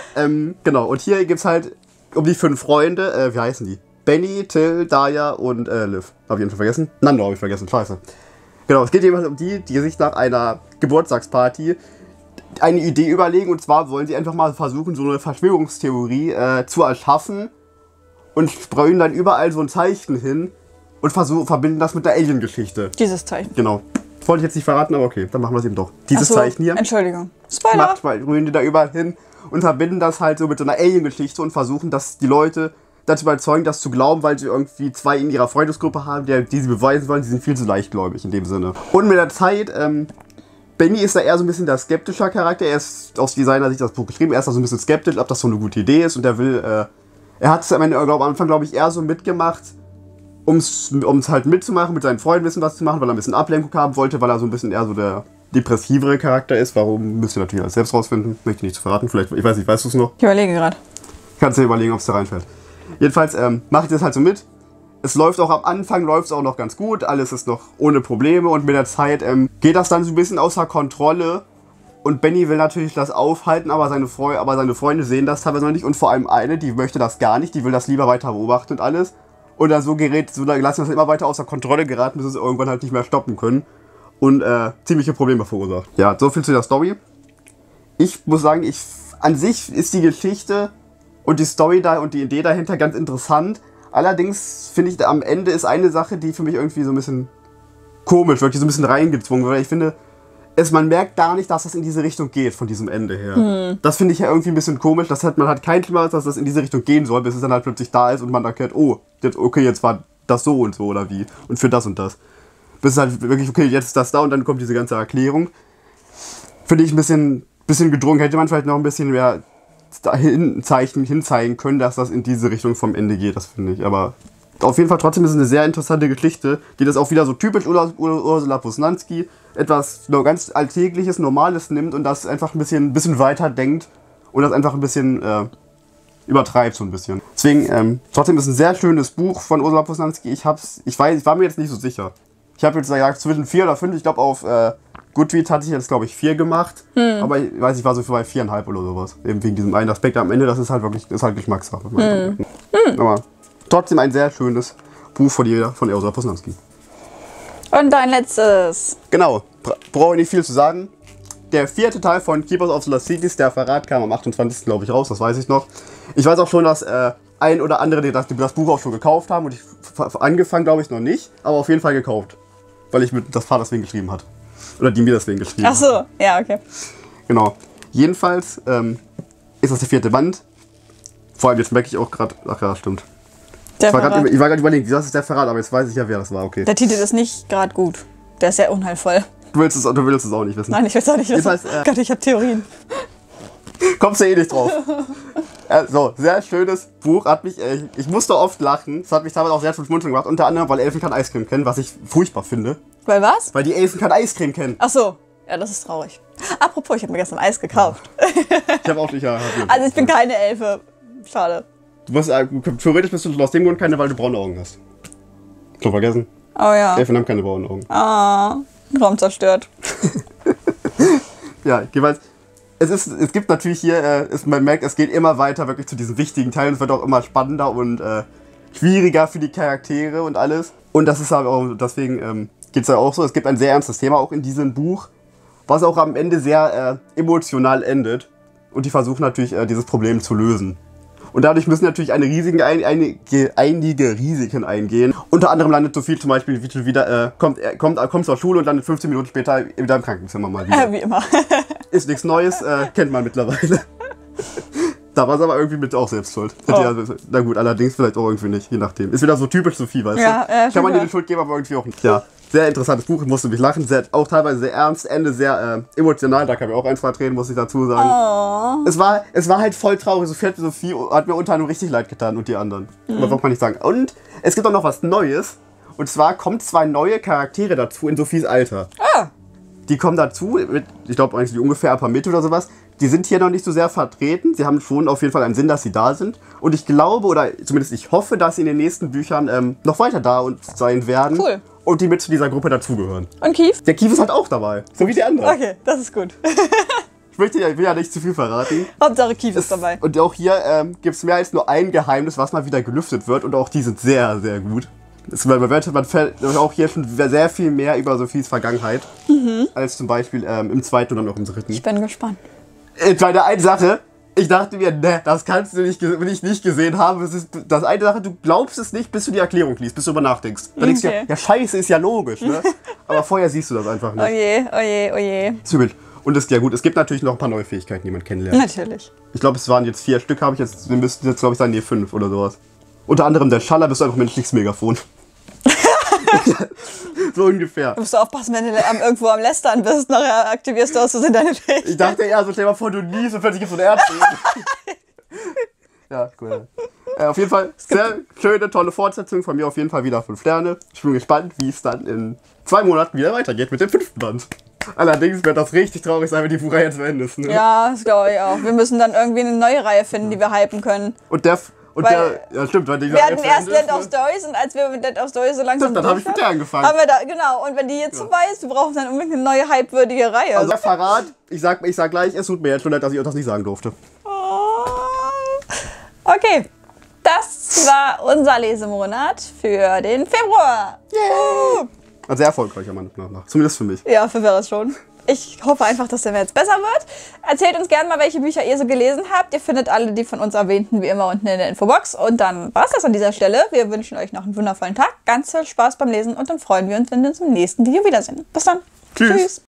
Genau, und hier gibt es halt um die 5 Freunde, wie heißen die? Benny, Till, Daya und Liv. Hab ich ihn schon vergessen? Nando habe ich vergessen, scheiße. Genau, es geht jeweils um die sich nach einer Geburtstagsparty eine Idee überlegen. Und zwar wollen sie einfach mal versuchen, so eine Verschwörungstheorie zu erschaffen und streuen dann überall so ein Zeichen hin und verbinden das mit der Alien-Geschichte. Dieses Zeichen. Genau. Das wollte ich jetzt nicht verraten, aber okay, dann machen wir es eben doch. Dieses Zeichen hier. Entschuldigung. Spoiler. Rühren die da überall hin und verbinden das halt so mit so einer Alien-Geschichte und versuchen, dass die Leute dazu überzeugen, das zu glauben, weil sie irgendwie 2 in ihrer Freundesgruppe haben, die sie beweisen wollen, die sind viel zu leichtgläubig in dem Sinne. Und mit der Zeit, Benny ist da eher so ein bisschen der skeptische Charakter, er ist aus seiner Sicht das Buch geschrieben, er ist da so ein bisschen skeptisch, ob das so eine gute Idee ist und er will, er hat es am Anfang, glaube ich, eher so mitgemacht, um es halt mitzumachen, mit seinen Freunden ein bisschen was zu machen, weil er ein bisschen Ablenkung haben wollte, weil er so ein bisschen eher so der depressivere Charakter ist. Warum, müsst ihr natürlich alles selbst rausfinden, möchte ich nicht zu verraten, vielleicht, ich weiß nicht, weißt du es noch? Ich überlege gerade. Kannst dir überlegen, ob es da reinfällt. Jedenfalls mache ich das halt so mit. Es läuft auch am Anfang, läuft es auch noch ganz gut, alles ist noch ohne Probleme und mit der Zeit geht das dann so ein bisschen außer Kontrolle und Benny will natürlich das aufhalten, aber seine Freunde sehen das teilweise noch nicht und vor allem eine, die möchte das gar nicht, die will das lieber weiter beobachten und alles und dann lassen das immer weiter außer Kontrolle geraten, bis sie es irgendwann halt nicht mehr stoppen können und ziemliche Probleme verursacht. Ja, so viel zu der Story. Ich muss sagen, an sich ist die Geschichte und die Story da und die Idee dahinter ganz interessant. Allerdings finde ich, am Ende ist eine Sache, die für mich irgendwie so ein bisschen komisch wird, die so ein bisschen reingezwungen wird. Weil ich finde, man merkt gar nicht, dass das in diese Richtung geht, von diesem Ende her. Das finde ich ja irgendwie ein bisschen komisch. Man hat kein Klima, dass das in diese Richtung gehen soll, bis es dann halt plötzlich da ist und man erkennt, oh, jetzt war das so und so oder wie. Und für das und das. Bis es halt wirklich, okay, jetzt ist das da und dann kommt diese ganze Erklärung. Finde ich ein bisschen gedrungen. Hätte man vielleicht noch ein bisschen mehr hinzeigen können, dass das in diese Richtung vom Ende geht, das finde ich. Aber auf jeden Fall trotzdem ist es eine sehr interessante Geschichte, die das auch wieder so typisch Ursula Posnanski, etwas ganz Alltägliches, Normales nimmt und das einfach ein bisschen weiter denkt und das einfach ein bisschen übertreibt so ein bisschen. Deswegen, trotzdem ist es ein sehr schönes Buch von Ursula Posnanski. Ich war mir jetzt nicht so sicher. Ich habe jetzt gesagt, zwischen 4 oder 5, ich glaube auf Goodreads hatte ich jetzt, glaube ich, 4 gemacht. Aber ich weiß, ich war so bei 4,5 oder sowas. Eben wegen diesem einen Aspekt am Ende, das ist halt wirklich Geschmackssache. Aber trotzdem ein sehr schönes Buch von Ursula Posnanski. Und dein letztes. Genau, brauche ich nicht viel zu sagen. Der 4. Teil von Keepers of the Lost Cities, der Verrat, kam am 28. glaube ich raus, das weiß ich noch. Ich weiß auch schon, dass ein oder andere, die das Buch auch schon gekauft haben und ich angefangen glaube ich noch nicht, aber auf jeden Fall gekauft. Weil ich das Vater deswegen geschrieben hat. Oder die mir deswegen geschrieben hat. Ach so, ja, okay. Genau. Jedenfalls ist das der 4. Band. Vor allem jetzt merke ich auch gerade, ach ja, stimmt. Ich war gerade überlegen, das ist der Verrat, aber jetzt weiß ich ja, wer das war, okay. Der Titel ist nicht gerade gut. Der ist sehr unheilvoll. Du willst es auch nicht wissen. Nein, ich will es auch nicht wissen. Das heißt, Gott, ich habe Theorien. Kommst du eh nicht drauf. So, sehr schönes Buch. Ich musste oft lachen. Das hat mich damals auch sehr zum Schmunzeln gemacht. Unter anderem, weil Elfen kein Eiscreme kennen, was ich furchtbar finde. Weil was? Weil die Elfen kein Eiscreme kennen. Ach so. Ja, das ist traurig. Apropos, ich habe mir gestern Eis gekauft. Ich habe auch nicht. Also ich bin keine Elfe. Schade. Theoretisch bist du aus dem Grund keine, weil du braune Augen hast. Schon vergessen. Oh ja. Elfen haben keine braunen Augen. Ah, Raum zerstört. Ja, jeweils. Es gibt natürlich hier, man merkt, es geht immer weiter wirklich zu diesen wichtigen Teilen. Es wird auch immer spannender und schwieriger für die Charaktere und alles. Und das ist aber auch, deswegen geht es ja auch so. Es gibt ein sehr ernstes Thema auch in diesem Buch, was auch am Ende sehr emotional endet. Und die versuchen natürlich, dieses Problem zu lösen. Und dadurch müssen natürlich einige Risiken eingehen. Unter anderem landet Sophie zum Beispiel wieder, kommt zur Schule und landet 15 Minuten später wieder im Krankenzimmer mal wieder. Wie immer. Ist nichts Neues, kennt man mittlerweile. Da war es aber irgendwie mit auch selbst schuld. Na gut, allerdings vielleicht auch irgendwie nicht, je nachdem. Ist wieder so typisch Sophie, weißt du? Kann man dir die Schuld geben, aber irgendwie auch nicht. Ja, sehr interessantes Buch, ich musste mich lachen. Auch teilweise sehr ernst, Ende sehr emotional, da kam mir auch ein, zwei Tränen, muss ich dazu sagen. Oh. Es war halt voll traurig. Sophie hat mir unter anderem richtig leid getan und die anderen. Aber was kann ich sagen? Und es gibt auch noch was Neues. Und zwar kommen 2 neue Charaktere dazu in Sophies Alter. Ah. Die kommen dazu, ich glaube eigentlich ungefähr ein paar Mitte oder sowas. Die sind hier noch nicht so sehr vertreten. Sie haben schon auf jeden Fall einen Sinn, dass sie da sind. Und ich glaube, oder zumindest ich hoffe, dass sie in den nächsten Büchern noch weiter da sein werden. Cool. Und die mit zu dieser Gruppe dazugehören. Und Kief? Der Kief ist halt auch dabei. So wie die anderen. Okay, das ist gut. Ich will ja nicht zu viel verraten. Hauptsache Kief ist dabei. Und auch hier gibt es mehr als nur ein Geheimnis, was mal wieder gelüftet wird. Und auch die sind sehr, sehr gut. Man fällt auch hier schon sehr viel mehr über Sophies Vergangenheit. Als zum Beispiel im 2. oder noch im 3. Ich bin gespannt. Bei der einen Sache, ich dachte mir, ne, das kannst du nicht, will ich nicht gesehen haben. Das eine Sache, du glaubst es nicht, bis du die Erklärung liest, bis du darüber nachdenkst. Dann denkst du ja, scheiße, ist ja logisch, ne? Aber vorher siehst du das einfach nicht. Oje, oje, oje. Zügel. Und das ist ja gut, es gibt natürlich noch ein paar neue Fähigkeiten, die man kennenlernt. Natürlich. Ich glaube, es waren jetzt 4 Stück, wir müssten jetzt, glaube ich, sein, 5 oder sowas. Unter anderem der Schaller, bist du einfach menschliches Megafon. So ungefähr. Du musst aufpassen, wenn du irgendwo am Lästern bist, nachher aktivierst du aus Versehen deine Fähigkeit. Ich dachte eher, so stell dir mal vor, du niest und plötzlich gibt es so eine Ärztin. Ja, cool. Auf jeden Fall sehr schöne, tolle Fortsetzung von mir, auf jeden Fall wieder 5 Sterne. Ich bin gespannt, wie es dann in 2 Monaten wieder weitergeht mit dem 5. Band. Allerdings wird das richtig traurig sein, wenn die Buchreihe zu Ende ist. Ne? Ja, das glaube ich auch. Wir müssen dann irgendwie eine neue Reihe finden, die wir hypen können. Ja, stimmt, weil die wir hatten erst Land of Stories und als wir mit Land of Stories so langsam dann habe ich mit der angefangen. Haben wir da, genau, und wenn die jetzt vorbei ist, wir brauchen dann unbedingt eine neue hypewürdige Reihe. Also Verrat, ich sag gleich, es tut mir jetzt schon leid, dass ich euch das nicht sagen durfte. Okay, das war unser Lesemonat für den Februar. Yeah. Ein sehr erfolgreicher Mann, zumindest für mich. Ja, für Verrat schon. Ich hoffe einfach, dass der jetzt besser wird. Erzählt uns gerne mal, welche Bücher ihr so gelesen habt. Ihr findet alle die von uns erwähnten wie immer unten in der Infobox. Und dann war es das an dieser Stelle. Wir wünschen euch noch einen wundervollen Tag, ganz viel Spaß beim Lesen und dann freuen wir uns, wenn wir uns im nächsten Video wiedersehen. Bis dann. Tschüss.